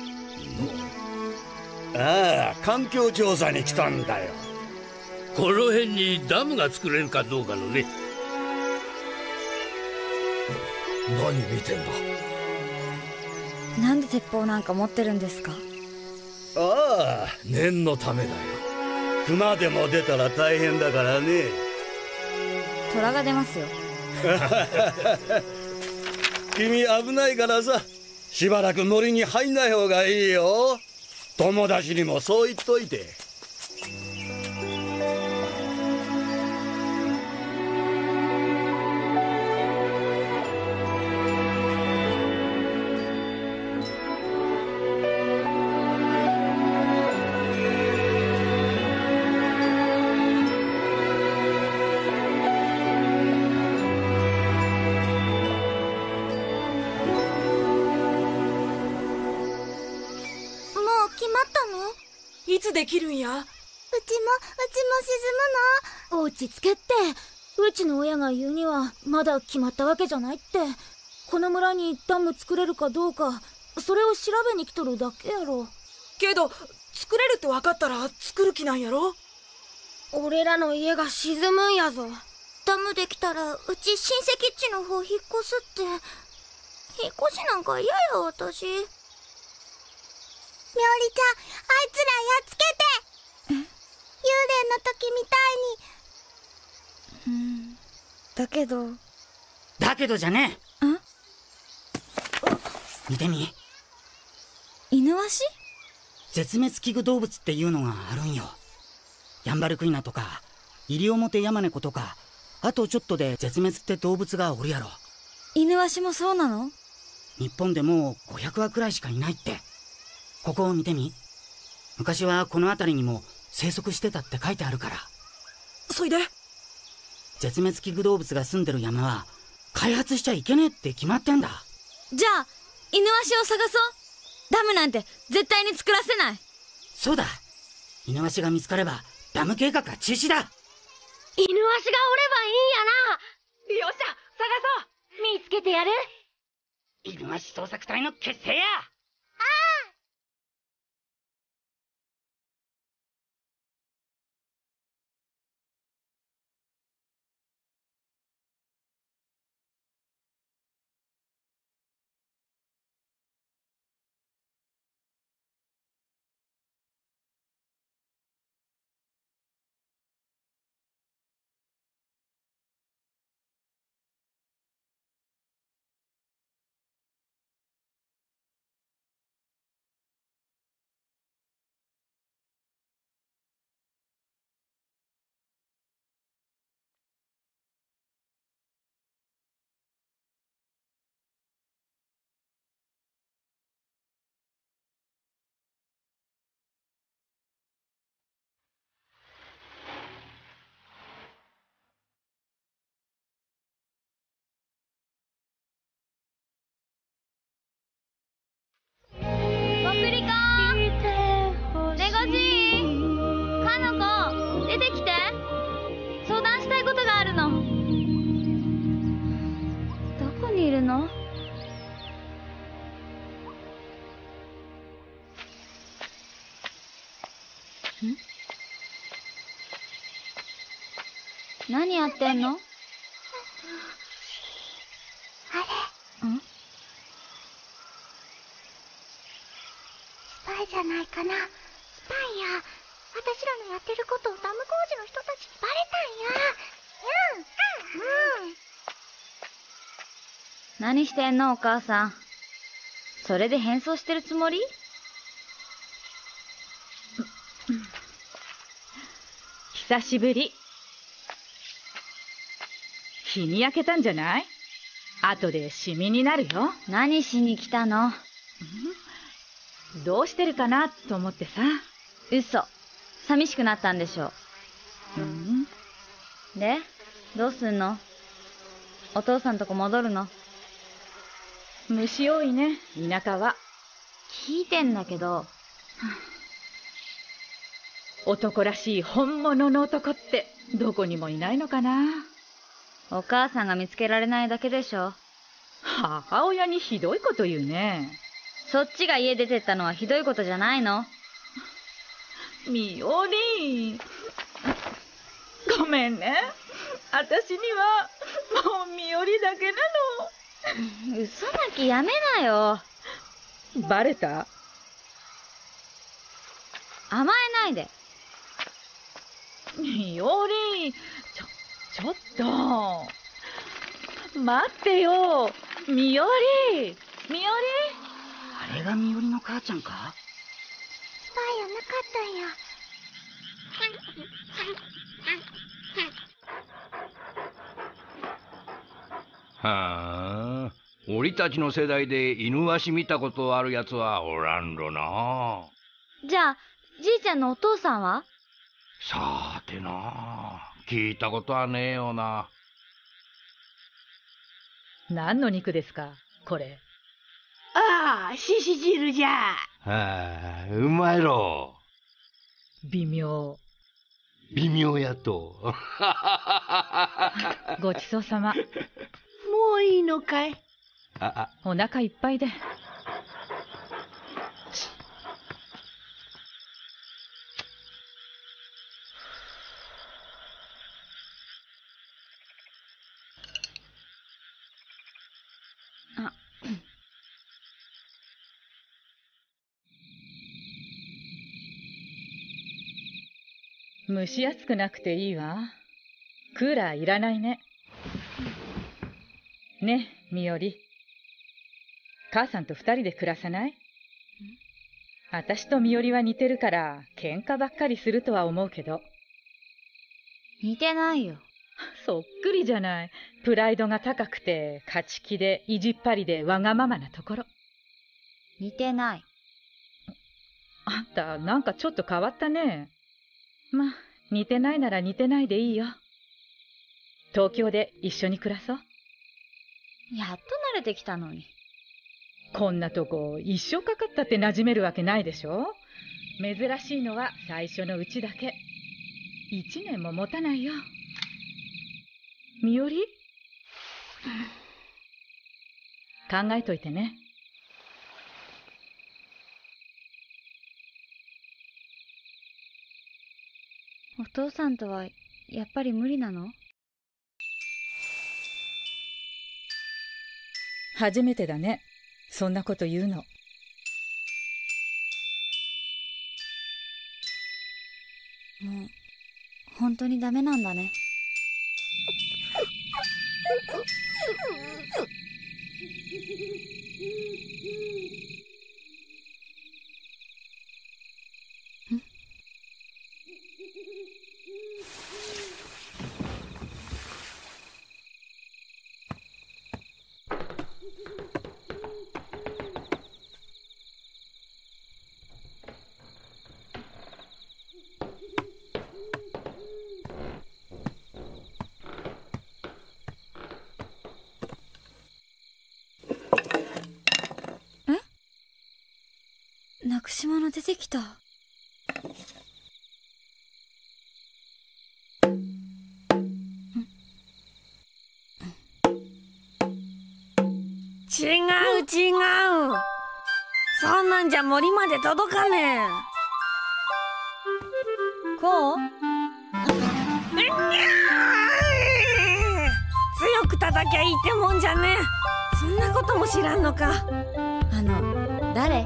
ああ、環境調査に来たんだよ。 この辺にダムが作れるかどうかのね。 何見てんだ？ なんで鉄砲なんか持ってるんですか？ ああ、念のためだよ。熊でも出たら大変だからね。 虎が出ますよ。 君危ないからさ、しばらく森に入んない方がいいよ。友達にもそう言っといて。 いつできるんや？ うちも沈むの。落ち着けって。うちの親が言うにはまだ決まったわけじゃないって。この村にダム作れるかどうか、それを調べに来とるだけやろ。 けど作れるって分かったら作る気なんやろ？ 俺らの家が沈むんやぞ。ダムできたらうち親戚っちの方引っ越すって。引っ越しなんか嫌や私。みょうりちゃん、あいつらやっつけて。幽霊の時みたいに。 だけどじゃねえ。見てみ。 イヌワシ？ 絶滅危惧動物っていうのがあるんよ。ヤンバルクイナとかイリオモテヤマネコとか、あとちょっとで絶滅って動物がおるやろ。 イヌワシもそうなの？ 日本でもう500羽くらいしかいないって。ここを見てみ。昔はこの辺りにも生息してたって書いてあるから。 そいで絶滅危惧動物が住んでる山は開発しちゃいけねえって決まってんだ。 じゃあイヌワシを探そう。ダムなんて絶対に作らせない。 そうだ、イヌワシが見つかればダム計画は中止だ。 イヌワシがおればいいんやな。よっしゃ、探そう。見つけてやる。 イヌワシ捜索隊の結成や。 何やってんの？ あれ？スパイじゃないかな。スパイや。私らのやってることをダム工事の人たちにバレたんや。 何してんのお母さん。それで変装してるつもり？ 久しぶり。日に焼けたんじゃない？後でシミになるよ。 何しに来たの？ どうしてるかなと思ってさ。 嘘。寂しくなったんでしょ。で、どうすんの？お父さんとこ戻るの？ 虫多いね、田舎は。 聞いてんだけど。 男らしい本物の男ってどこにもいないのかな。 お母さんが見つけられないだけでしょ。 母親にひどいこと言うね。 そっちが家出てったのはひどいことじゃないの？ みおりん。ごめんね。私にはもうみおりだけなの。 嘘泣きやめなよ。 バレた？ 甘えないで。 みおり、ちょっと待ってよ。みおり。 あれがみおりの母ちゃんか？ ばあやなかったんや。 はあ、俺たちの世代で犬足見たことあるやつはおらんろな。 じゃあじいちゃんのお父さんは？ さてな、聞いたことはねえよな。 何の肉ですかこれ？ ああ、しし汁じゃ。 はあ、うまいろ。 微妙やと。 ごちそうさま。 もういいのかい？ お腹いっぱいで。蒸し暑くなくていいわ。クーラーいらないね。ねえ、みおり。母さんと2人で暮らさない？私とみおりは似てるから喧嘩ばっかりするとは思うけど。 似てないよ。 そっくりじゃない。プライドが高くて勝ち気で意地っ張りでわがままなところ。 似てない。 あんたなんかちょっと変わったね。まあ似てないなら似てないでいいよ。東京で一緒に暮らそう。 やっと慣れてきたのに。 こんなとこ一生かかったって馴染めるわけないでしょ。珍しいのは最初のうちだけ。1年も持たないよ。みおり？考えといてね。 お父さんとはやっぱり無理なの？ 初めてだね。そんなこと言うの。 もう本当にダメなんだね。なくし物出てきた。 違う。そんなんじゃ森まで届かねえ。 こう？ 強く叩きゃいいってもんじゃねえ。そんなことも知らんのか。 誰？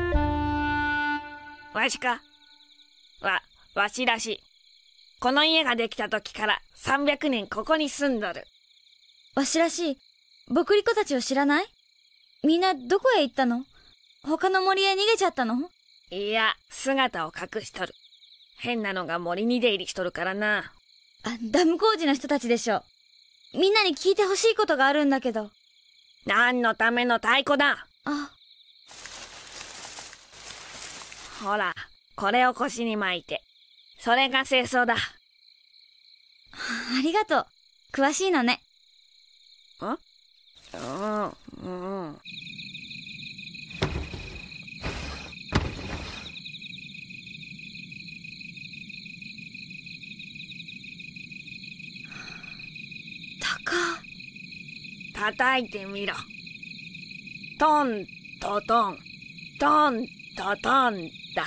わしか。わしらしい。この家ができた時から300年ここに住んどる。 わしらしい。僕り子たちを知らない？みんなどこへ行ったの？他の森へ逃げちゃったの？ いや、姿を隠しとる。変なのが森に出入りしとるからな。 ダム工事の人たちでしょ。みんなに聞いてほしいことがあるんだけど。 何のための太鼓だ？ほら、これを腰に巻いて。それが清掃だ。 ありがとう。詳しいのね。 叩いてみろ。トントトン、トントトンだ。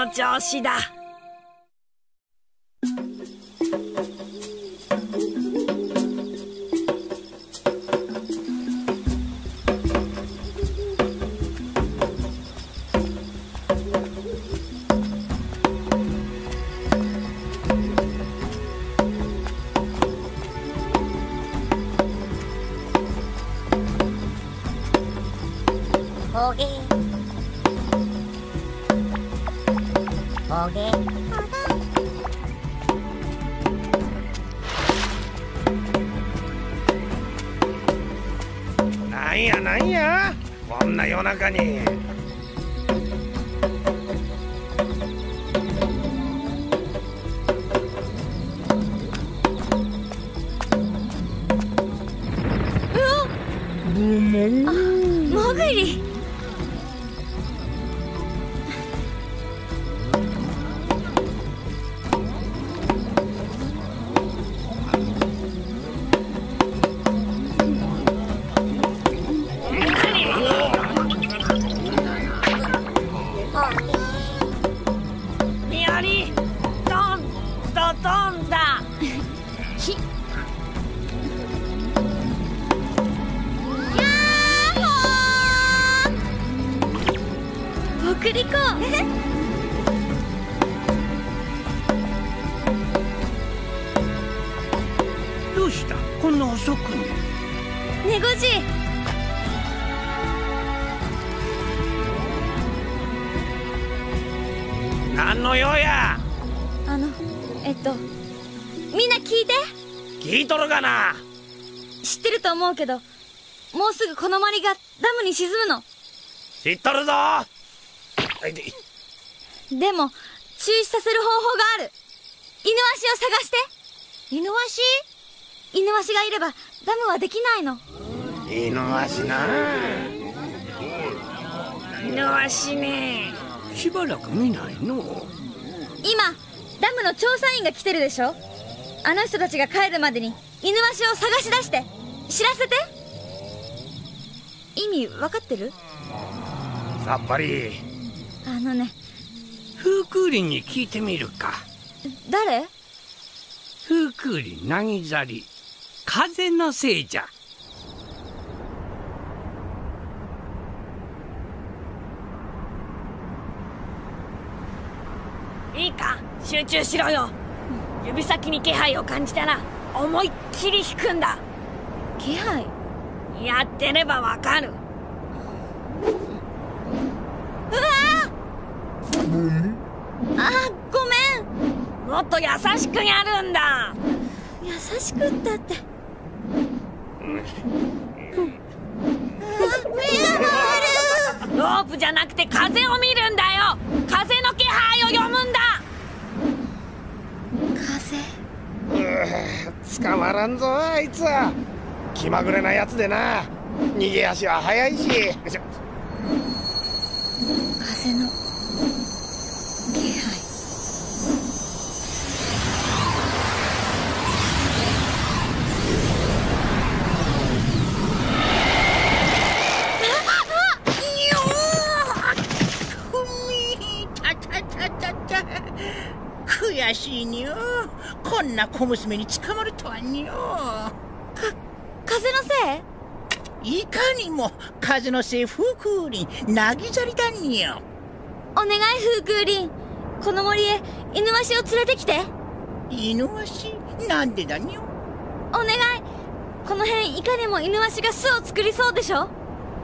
の調子だ。 ほげほげなんやなんや、こんな夜中に。 モグリ。 ミオリン、ドンドドンだ。 ポクリコ。 どうしたこんな遅くに。 ネゴジ。 何の用や。 みんな聞いて。 聞いとるかな。 知ってると思うけど、もうすぐこの森がダムに沈むの。 知っとるぞ。 でも中止させる方法がある。イヌワシを探して。イヌワシ？イヌワシがいればダムはできないの。 イヌワシな。 イヌワシね。 しばらく見ないの。 今ダムの調査員が来てるでしょ。あの人たちが帰るまでにイヌワシを探し出して知らせて。意味分かってる？ さっぱり。 フークーリンに聞いてみるか。 誰？ フークーリンなぎざり。風のせいじゃ。 いいか、集中しろよ。指先に気配を感じたら思いっきり引くんだ。 気配？ やってればわかる。 うわあ、ごめん。 もっと優しくやるんだ。 優しくったって。 ロープじゃなくて風を見るんだよ。風の気配を読むんだ。 風？ 捕まらんぞあいつは。気まぐれなやつでな。逃げ足は速いし。 風の気配。 悔しいにょ。こんな小娘に捕まるとはにょ。 風のせい？いかにも風のせい。フークーリンなぎざりだにょ。 お願いフークーリン、この森へイヌワシを連れてきて。 イヌワシ？なんでだにょ。 お願い。この辺いかにもイヌワシが巣を作りそうでしょ。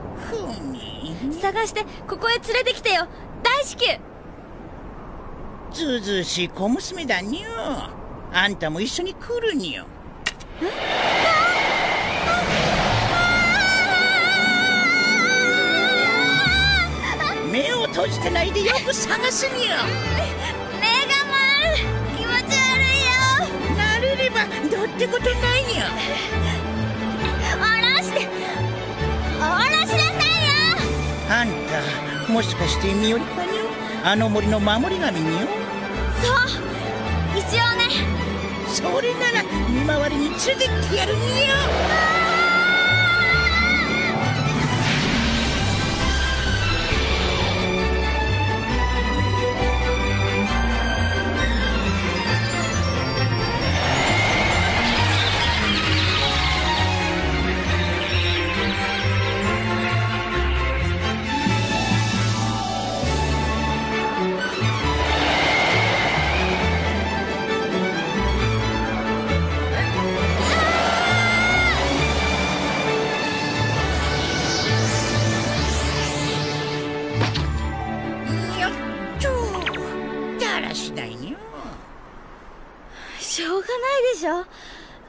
探してここへ連れてきてよ。大至急。 ずうずうしい小娘だにょ。あんたも一緒に来るにょ。目を閉じてないでよく探すにょ。 目が回る。気持ち悪いよ。 慣れればどうってことないにょ。 下ろして。下ろしなさいよ。 あんたもしかしてミオリかにょ。あの森の守り神にょ。 そう、一応ね。 それなら見回りに連れてってやるにょ。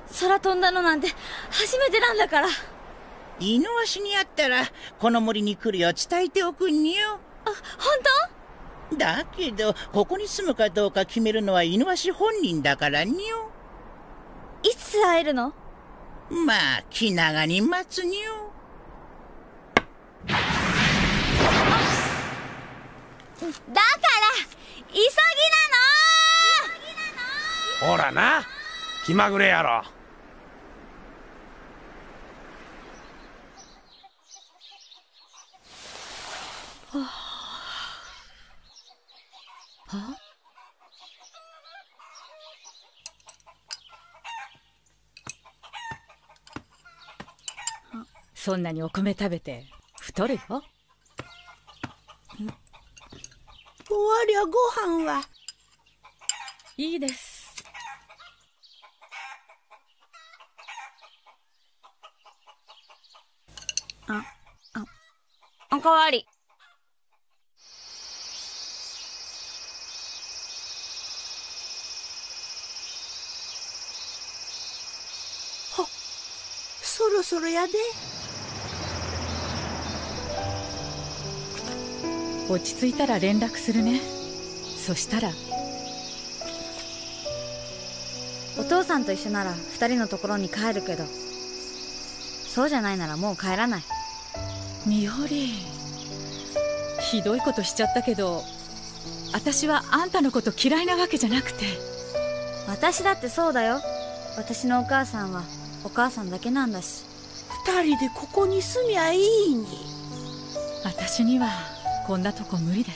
空飛んだのなんて初めてなんだから。 イヌワシに会ったらこの森に来るよう伝えておくんよ。 本当？だけどここに住むかどうか決めるのはイヌワシ本人だからにょ。 いつ会えるの？ まあ気長に待つにょ。 だから急ぎなの。 ほらな、気まぐれやろ。 そんなにお米食べて太るよ。 おわりゃご飯はいいです。 おかわり。 そろそろやで。 落ち着いたら連絡するね。そしたらお父さんと一緒なら2人のところに帰るけど、そうじゃないならもう帰らない。 みおり、ひどいことしちゃったけど、私はあんたのこと嫌いなわけじゃなくて。 私だってそうだよ。私のお母さんはお母さんだけなんだし。 2人でここに住みゃいいに。 私にはこんなとこ無理です。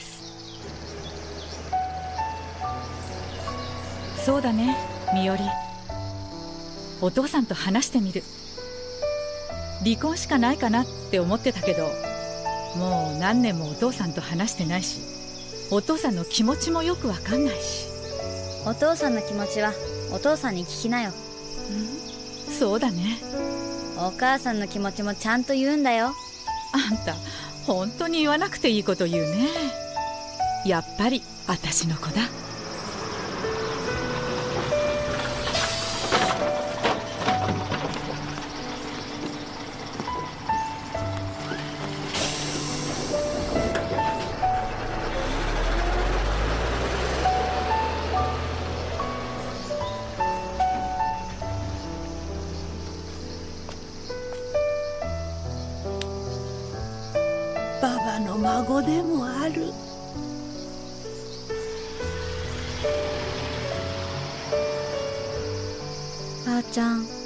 そうだね、みおり。お父さんと話してみる。離婚しかないかなって思ってたけど、もう何年もお父さんと話してないし、お父さんの気持ちもよくわかんないし。 お父さんの気持ちはお父さんに聞きなよ。 そうだね。 お母さんの気持ちもちゃんと言うんだよ。 あんた本当に言わなくていいこと言うね。やっぱり私の子だ。 ババの孫でもある。 ばあちゃん。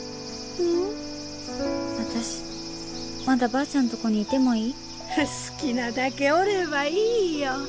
私まだばあちゃんとこにいてもいい？ 好きなだけおればいいよ。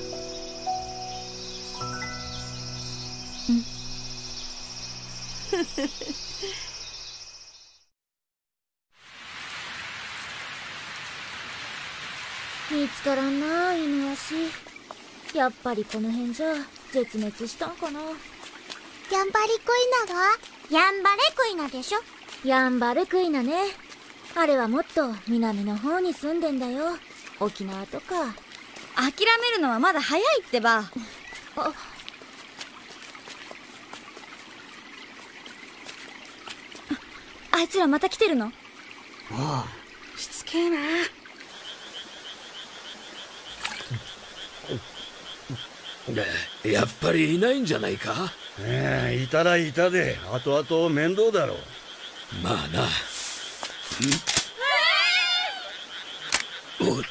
見つからんな、イヌワシ。やっぱりこの辺じゃ絶滅したんかな。ヤンバリクイナが？ヤンバレクイナでしょ。ヤンバルクイナね。あれはもっと南の方に住んでんだよ。沖縄とか。 諦めるのはまだ早いってば。あいつらまた来てるの？ おう、しつけえな。 やっぱりいないんじゃないか。 いたらいたで、後々面倒だろう。 まあな。おっ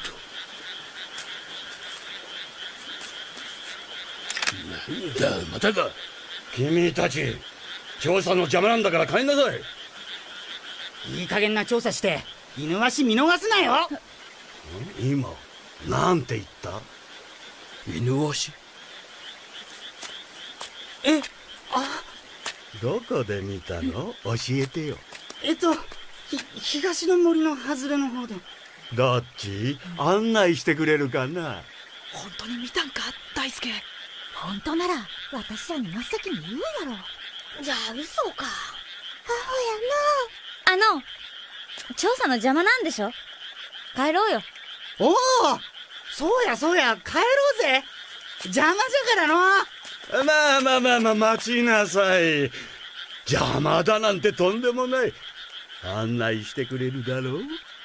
と、なんだまたか。 君たち調査の邪魔なんだから帰んなさい。 いい加減な調査してイヌワシ見逃すなよ。 今なんて言った？ イヌワシ？ どこで見たの？教えてよ。 東の森の外れの方で。 どっち？案内してくれるかな？ 本当に見たんか、大輔。 本当なら私らに真っ先に言うやろ。じゃあ嘘か。 あの調査の邪魔なんでしょ。帰ろうよ。 おお、そうやそうや、帰ろうぜ。邪魔じゃからの。 まあ待ちなさい。 邪魔だなんてとんでもない。案内してくれるだろう。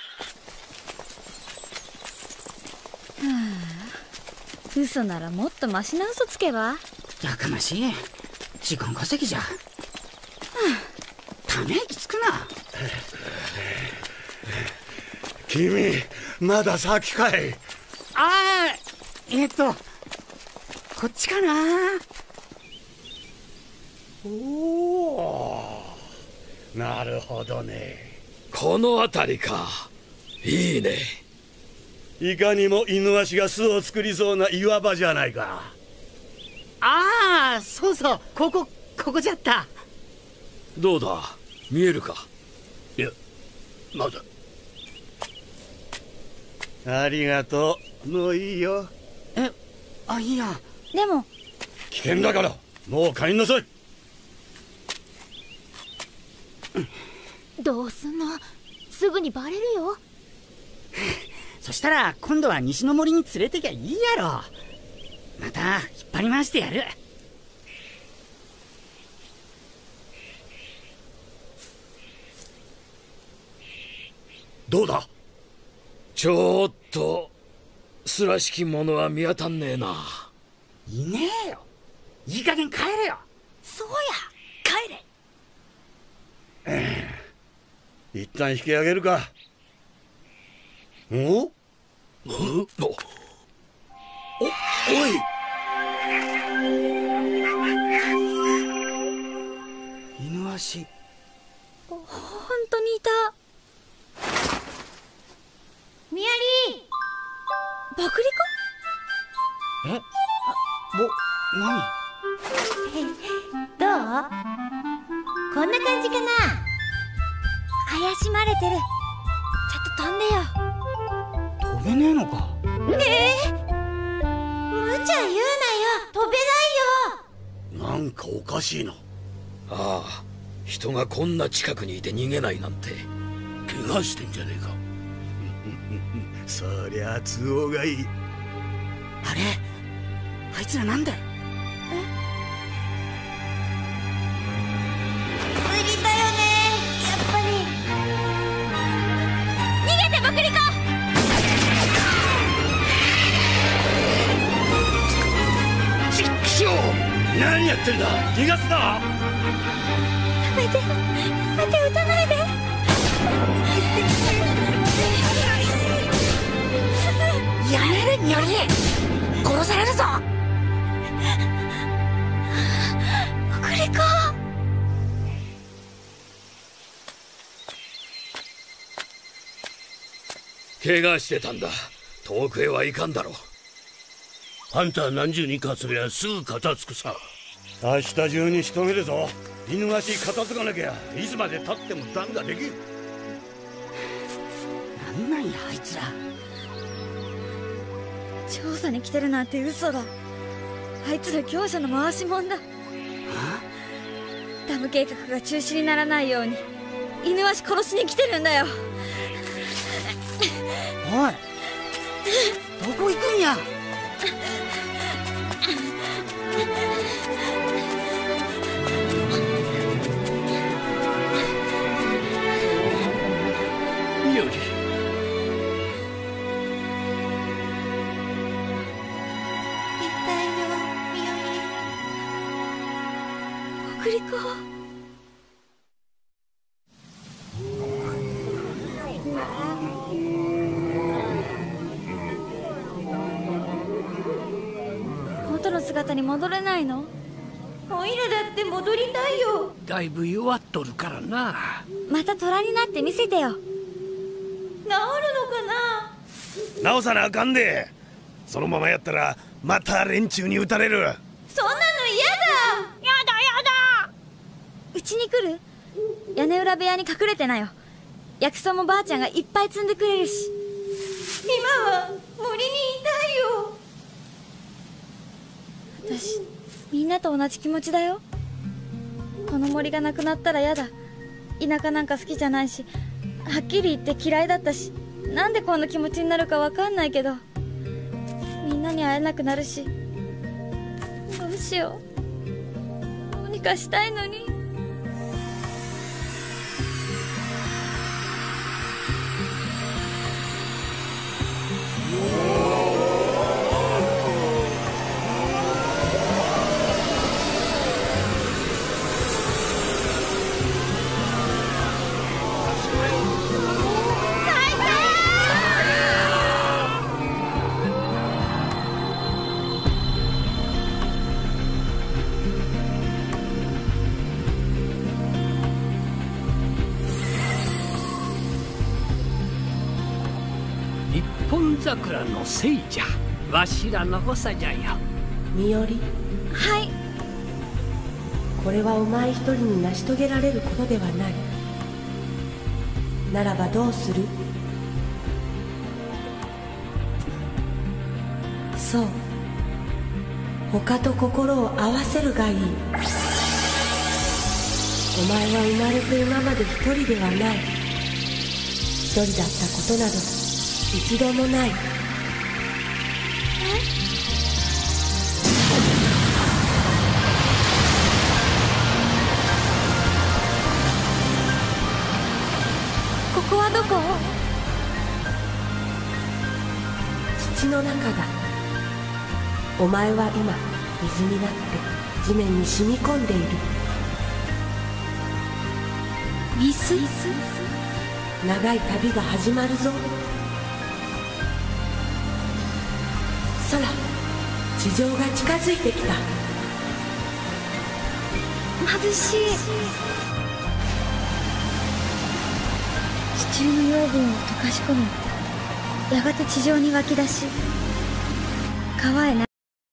嘘ならもっとマシな嘘つけば。 やかましい。時間稼ぎじゃ。ため息つくな。 君まだ先かい。 こっちかな。 おお、なるほどね。 この辺りか。いいね。 いかにもイヌワシが巣を作りそうな岩場じゃないか。 そうそう、ここじゃった。 どうだ、見えるか。 いや、まだ。ありがとう。もういいよ。 いいや。 でも危険だからもう帰んなさい。 どうすんの？すぐにバレるよ。 そしたら今度は西の森に連れてきゃいいやろ。また引っ張り回してやる。 どうだ。 ちょっと巣らしきものは見当たんねえな。 いねえよ。いい加減帰れよ。 そうや、帰れ。 一旦引き上げるか。おい。 イヌワシ。 本当にいた。 ミヤリー。 バクリ何？ どう？こんな感じかな。怪しまれてる。ちょっと飛んでよ。 飛べねえのか。 無茶言うなよ。飛べないよ。 なんかおかしいな。 ああ、人がこんな近くにいて逃げないなんて。 怪我してんじゃねえか。そりゃ都合がいい。 あれ、あいつらなんだよ。 無理だよね、やっぱり。逃げてバクリコ。 ちっくしょう、何やってんだ。逃がすな。 やめて撃たないで。 やめるにより殺されるぞ。 バクリコ。 怪我してたんだ。遠くへは行かんだろう。 あんた何十人かすりゃすぐ片付くさ。明日中に仕留めるぞ。イヌワシ片付かなきゃいつまで経っても段ができる。 なんなんやあいつら。 調査に来てるなんて嘘だ。あいつら業者の回し者だ。ダム計画が中止にならないようにイヌワシ殺しに来てるんだよ。 おい、どこ行くんや。 みより。 バクリコ。元の姿に戻れないの？ オイラだって戻りたいよ。 だいぶ弱っとるからな。 また虎になって見せてよ。 治るのかな。 直さなあかんで。そのままやったらまた連中に撃たれる。 そんなの嫌だ。やだ。 うちに来る？屋根裏部屋に隠れてなよ。薬草もばあちゃんがいっぱい積んでくれるし。 今は森にいたいよ。 私みんなと同じ気持ちだよ。この森がなくなったらやだ。田舎なんか好きじゃないし、はっきり言って嫌いだったし、なんでこんな気持ちになるかわかんないけど、みんなに会えなくなるし、どうしよう。どうにかしたいのに。 本桜のせいじゃ。わしらの長じゃよ。 みより。 はい。 これはお前一人に成し遂げられることではない。ならばどうする？そう、他と心を合わせるがいい。お前は生まれて今まで一人ではない。一人だったことなど一度もない。 ここはどこ？ 土の中だ。お前は今水になって地面に染み込んでいる。 水？ 長い旅が始まるぞ。空、地上が近づいてきた。 眩しい。地中の養分を溶かし込み、やがて地上に湧き出し、川へ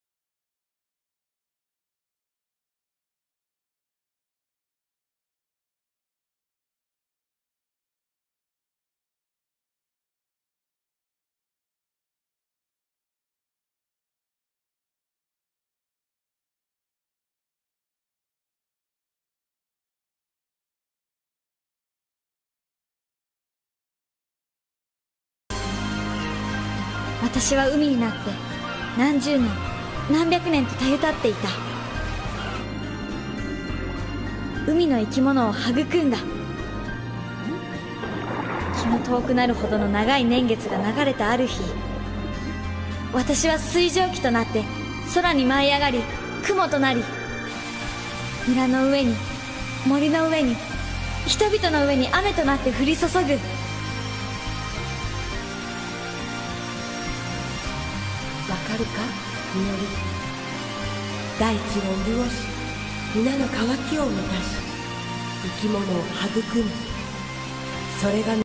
私は海になって何十年何百年とたゆたっていた。海の生き物を育んだ。気の遠くなるほどの長い年月が流れたある日、私は水蒸気となって空に舞い上がり雲となり、村の上に森の上に人々の上に雨となって降り注ぐ。 わかるか、みのり。大地を潤し、皆の渇きを満たし、生き物を育む。それが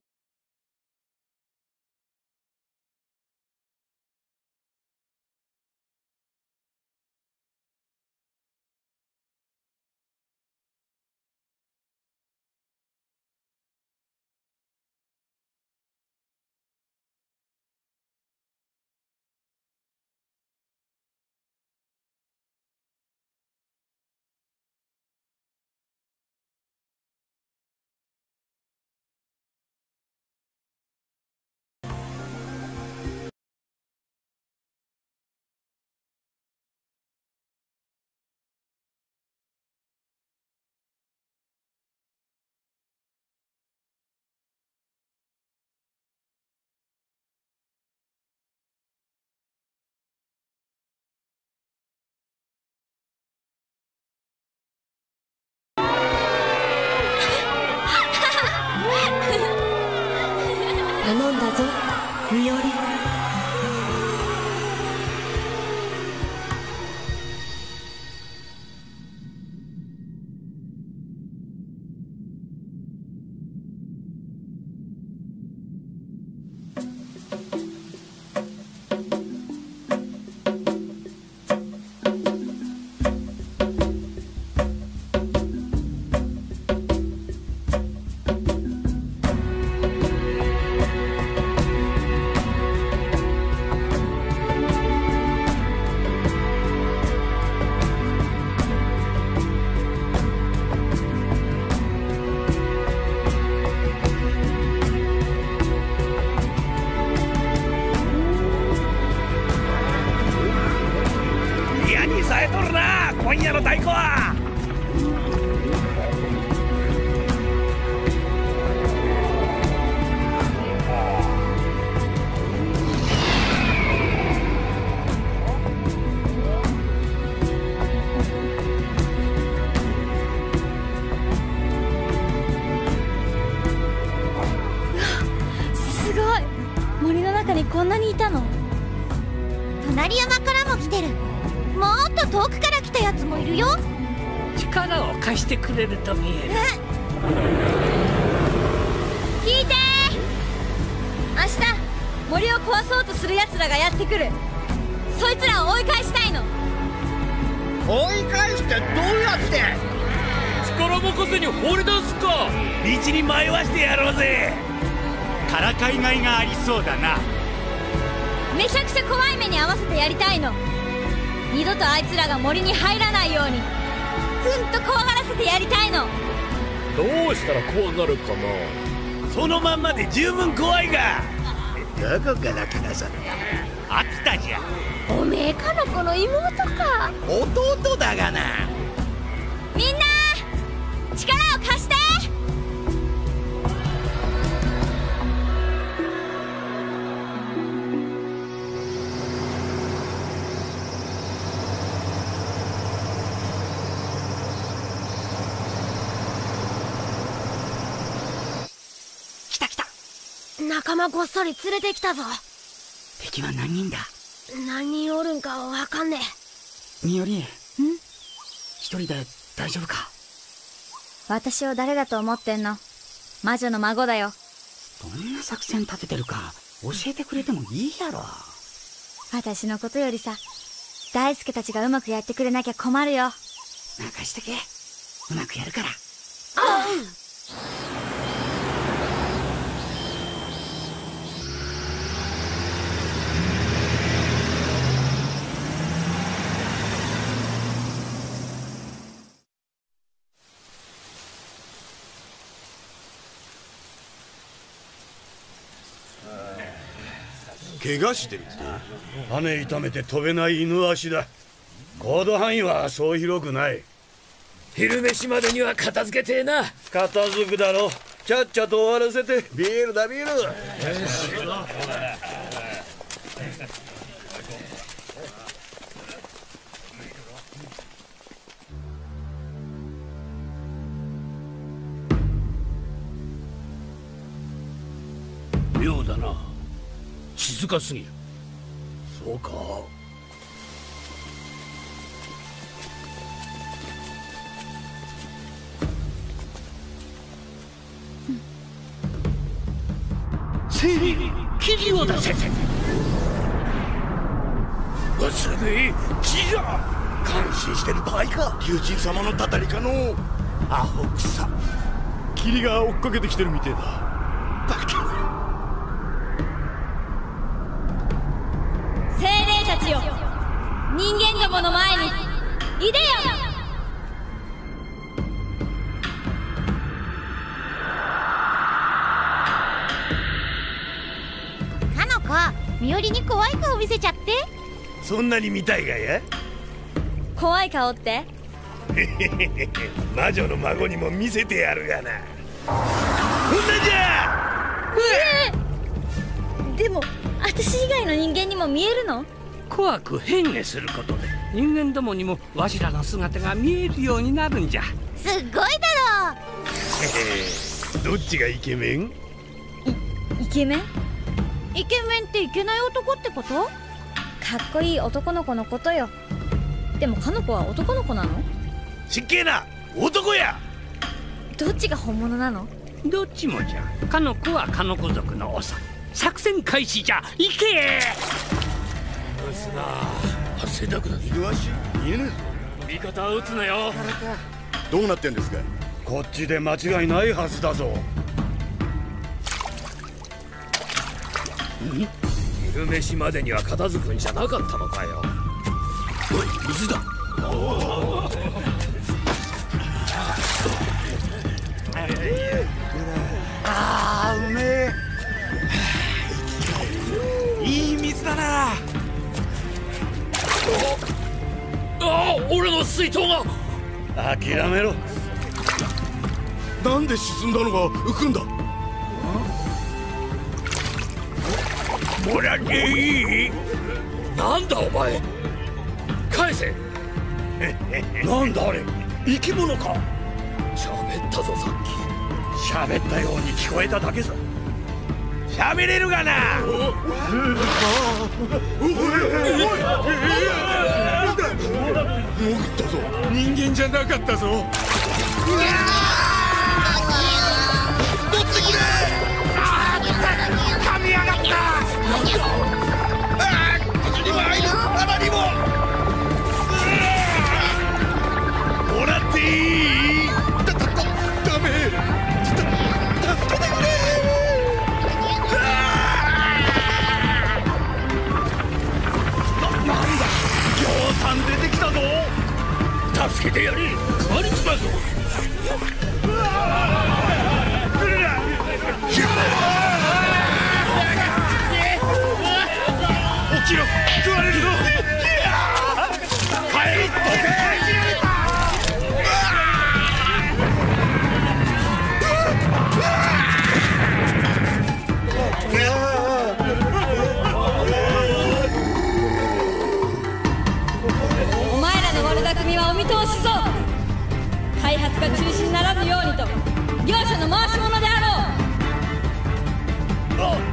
頼んだぞ、みより。 今夜の太鼓は。 すごい、森の中にこんなにいたの。 隣山からも来てる。もっと遠くから来たやつもいるよ。 力を貸してくれると見える。 聞いてー、明日森を壊そうとする奴らがやってくる。そいつらを追い返したいの。 追い返してどうやって？ 力任せに放り出すか。道に迷わしてやろうぜ。 からかいがいがありそうだな。 めちゃくちゃ怖い目に遭わせてやりたいの。二度とあいつらが森に入らないようにうんと怖がらせてやりたいの。 どうしたら怖がるかな。そのまんまで十分怖いが。どこから来なさった？秋田じゃ。 おめえかの子の妹か。 弟だがな。 みんな力を貸して。 来た来た。 仲間ごっそり連れてきたぞ。 敵は何人だ？ 何人おるんかわかんねえ。 みより、一人で大丈夫か？ 私を誰だと思ってんの？魔女の孫だよ。 どんな作戦立ててるか教えてくれてもいいやろ。 私のことよりさ、大輔たちがうまくやってくれなきゃ困るよ。 任してけ。うまくやるから。 怪我してるって？羽痛めて飛べない犬足だ。行動範囲はそう広くない。 昼飯までには片付けてえな。 片付くだろ。ちゃっちゃと終わらせて。ビールだビール。 妙だな。静かすぎる。そうか。 生地を出せ。 すげえ木だ。 感心してる場合か。竜神様のたたりかの。アホくさ。霧が追っかけてきてるみてえだ。バカ。 精霊たちよ、人間どもの前にいでよ。かの子、みよりに怖い顔見せちゃって。 そんなに見たいがや？ 怖い顔って？ 魔女の孫にも見せてやるがな。こんなじゃ。 でも私以外の人間にも見えるの？ 怖く変化することで人間どもにもわしらの姿が見えるようになるんじゃ。 すっごいだろ。 どっちがイケメン？ イケメン？ イケメンっていけない男ってこと？ かっこいい男の子のことよ。でもかの子は男の子なの？ ちっけえな、男や。 どっちが本物なの？ どっちもじゃ。かの子はかの子族の長。作戦開始じゃ。行け。 うすな。汗だくだ。犬足見えねえぞ。 味方を撃つなよ。 どうなってんですか？こっちで間違いないはずだぞ。 昼飯までには片付くんじゃなかったのかよ。 おい、水だ。あー、うめえ。いい水だな。 俺の水筒が。 諦めろ。なんで沈んだのが浮くんだ？ もらっていい？なんだお前。返せ。 なんだあれ、生き物か？ 喋ったぞさっき。喋ったように聞こえただけさ。喋れるがな。潜ったぞ。人間じゃなかったぞ。取ってくれ。噛みやがった。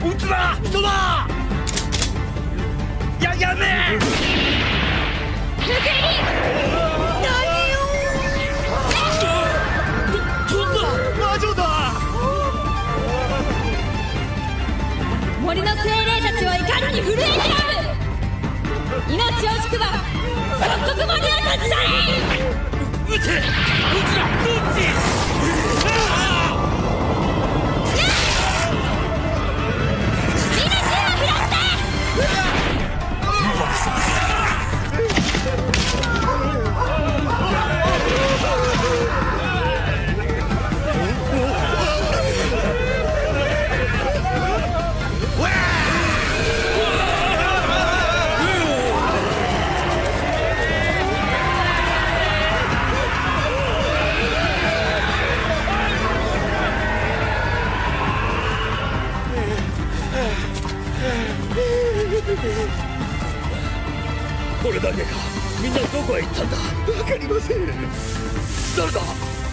撃つな人だ。やめ抜け入り。 何よ。飛んだ魔女だ。 森の精霊たちをいかに震えてやる。命を救ば即刻森を立ち去れ。 撃て撃つな撃ち。これだけか。みんなどこへ行ったんだ。わかりません。誰だ。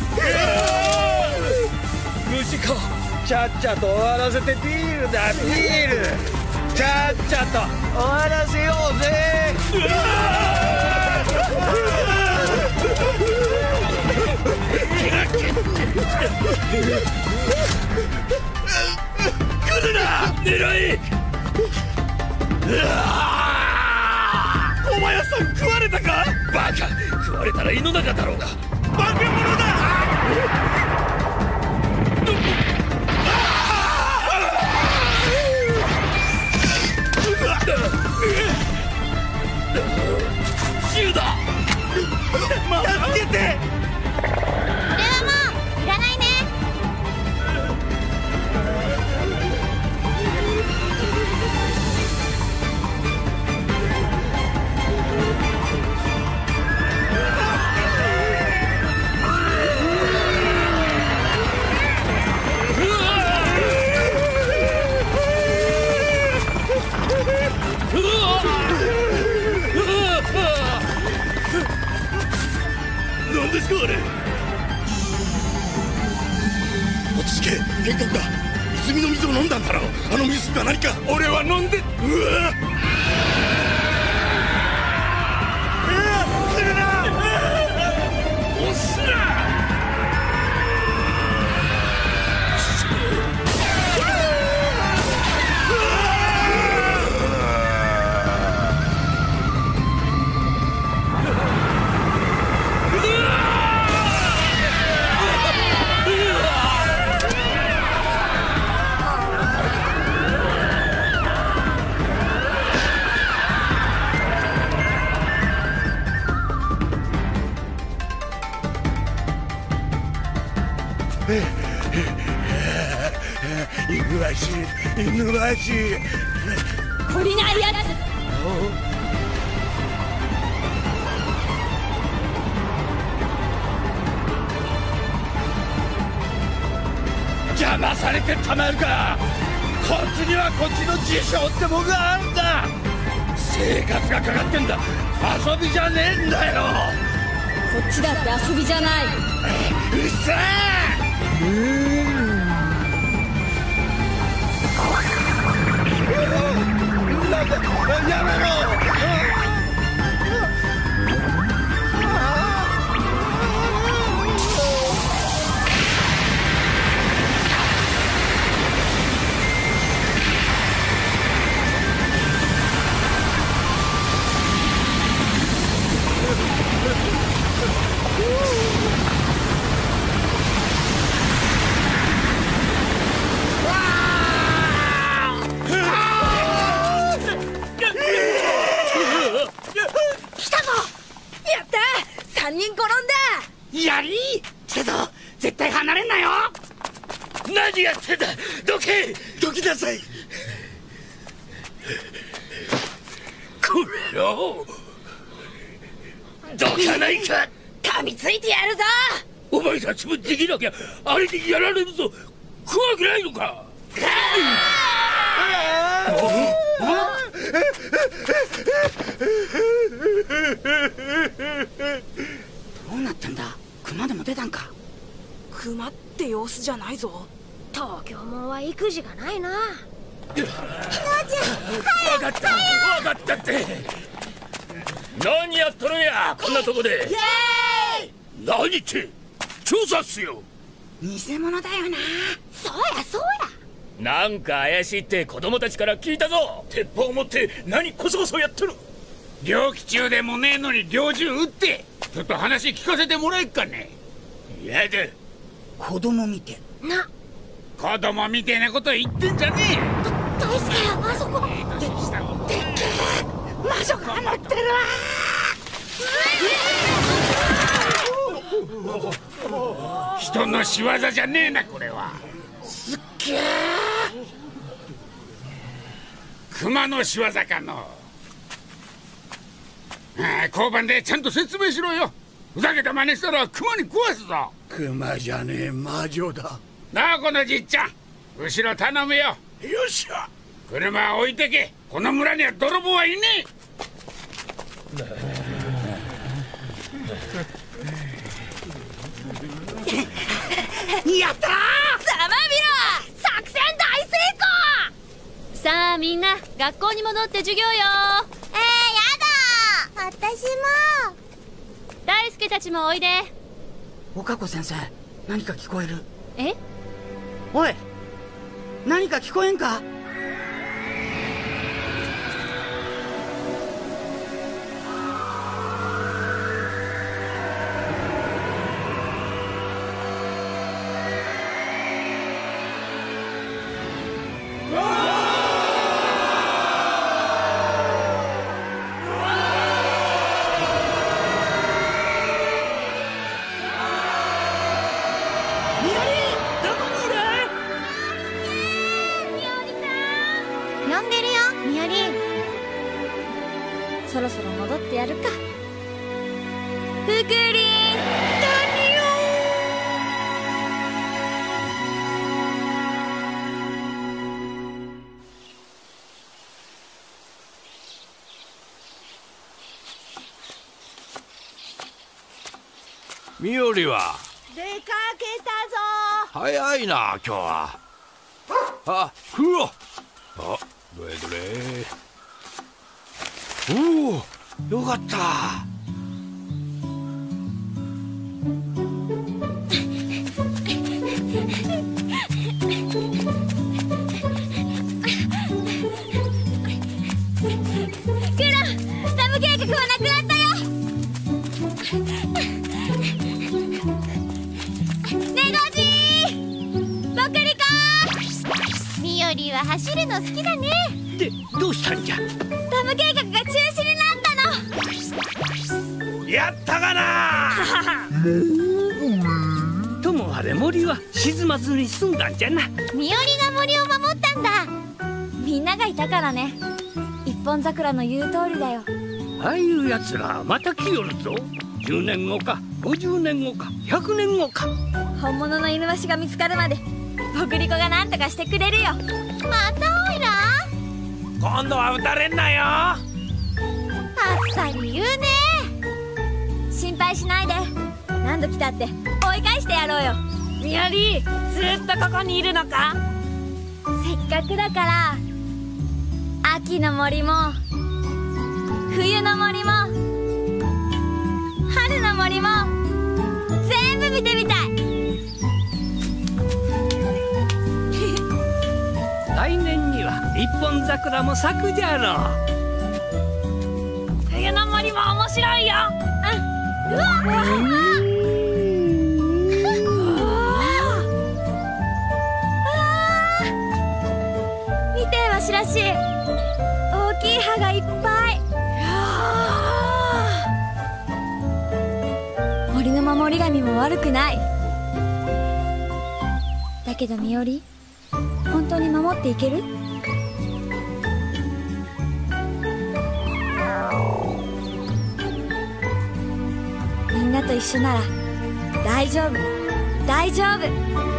虫か。ちゃっちゃと終わらせてビールだビール。ちゃっちゃと終わらせようぜ。来るな狙い。小林さん食われたか。バカ、食われたら胃の中だろうが。化け物だ。銃だ。助けて。 これはもういらないね。 何ですかあれ。落ち着け。幻覚だ。泉の水を飲んだんだろう。あの水が何か。俺は飲んで。うわ来るな。押すな。犬らしい。 懲りないやつ。 邪魔されてたまるか。こっちにはこっちの事情ってもんがあるんだ。生活がかかってんだ。遊びじゃねえんだよ。 こっちだって遊びじゃない。 うっさー。やめろ。 3人転んだ。 やり来たぞ。絶対離れんなよ。何やってんだ。どけどきなさい。これをどかないか。 噛みついてやるぞ。 お前たちもできなきゃあれにやられるぞ。怖くないのか。 どうなってんだ。熊でも出たんか。 熊って様子じゃないぞ。 東京もんは育児がないな。 分かったって何やっとるんやこんなとこで。何って調査っすよ。 偽物だよな。 そうやなんか怪しいって子供たちから聞いたぞ。鉄砲を持って何コソコソやってる。 猟奇中でもねえのに猟銃撃ってちょっと話聞かせてもらえっかね。 やだ。 子供みてな。 子供みてえなこと言ってんじゃねえ。 大輔、あそこでっけえ魔女が乗ってるわ。人の仕業じゃねえなこれは。 すっげえ。 熊の仕業かの。交番でちゃんと説明しろよ。ふざけた真似したら熊に壊すぞ。 熊じゃねえ魔女だ。なあこのじっちゃん、後ろ頼むよ。よっしゃ。車置いてけ。この村には泥棒はいねえ。やったー。ざまみろ。作戦大成功。 さあみんな学校に戻って授業よ。 やだ。私も。 大輔たちもおいで。 岡子先生、何か聞こえる？ え？ おい、何か聞こえんか？ そろそろ戻ってやるか。 ふくりん。何よ。 みよりは出かけたぞ。 早いな今日は。あ、うわ。あ、どれどれ。おお、よかった。 ダム計画はなくなったよ。ネゴジー、ボクリコ。ミオリーは走るの好きだね。 で、どうしたんじゃ。 ダム計画が中止になったの。 やったがな。 ともあれ森は沈まずに済んだんじゃな。 ミオリが森を守ったんだ。 みんながいたからね。一本桜の言う通りだよ。 ああいうやつらまた来よるぞ。10年後か50年後か100年後か。 本物の犬鷲が見つかるまでボクリコが何とかしてくれるよ。 またオイラ？ 今度は撃たれんなよ。 あっさり言うね。 心配しないで。何度来たって追い返してやろうよ。 みやり、ずっとここにいるのか？ せっかくだから秋の森も冬の森も春の森も全部見てみたい。 来年には一本桜も咲くじゃろう。 冬の森も面白いよ。 うわ見てわしらしい大きい葉がいっぱい。森の守り神も悪くない。だけどみおり、本当に守っていける？みんなと一緒なら大丈夫、大丈夫。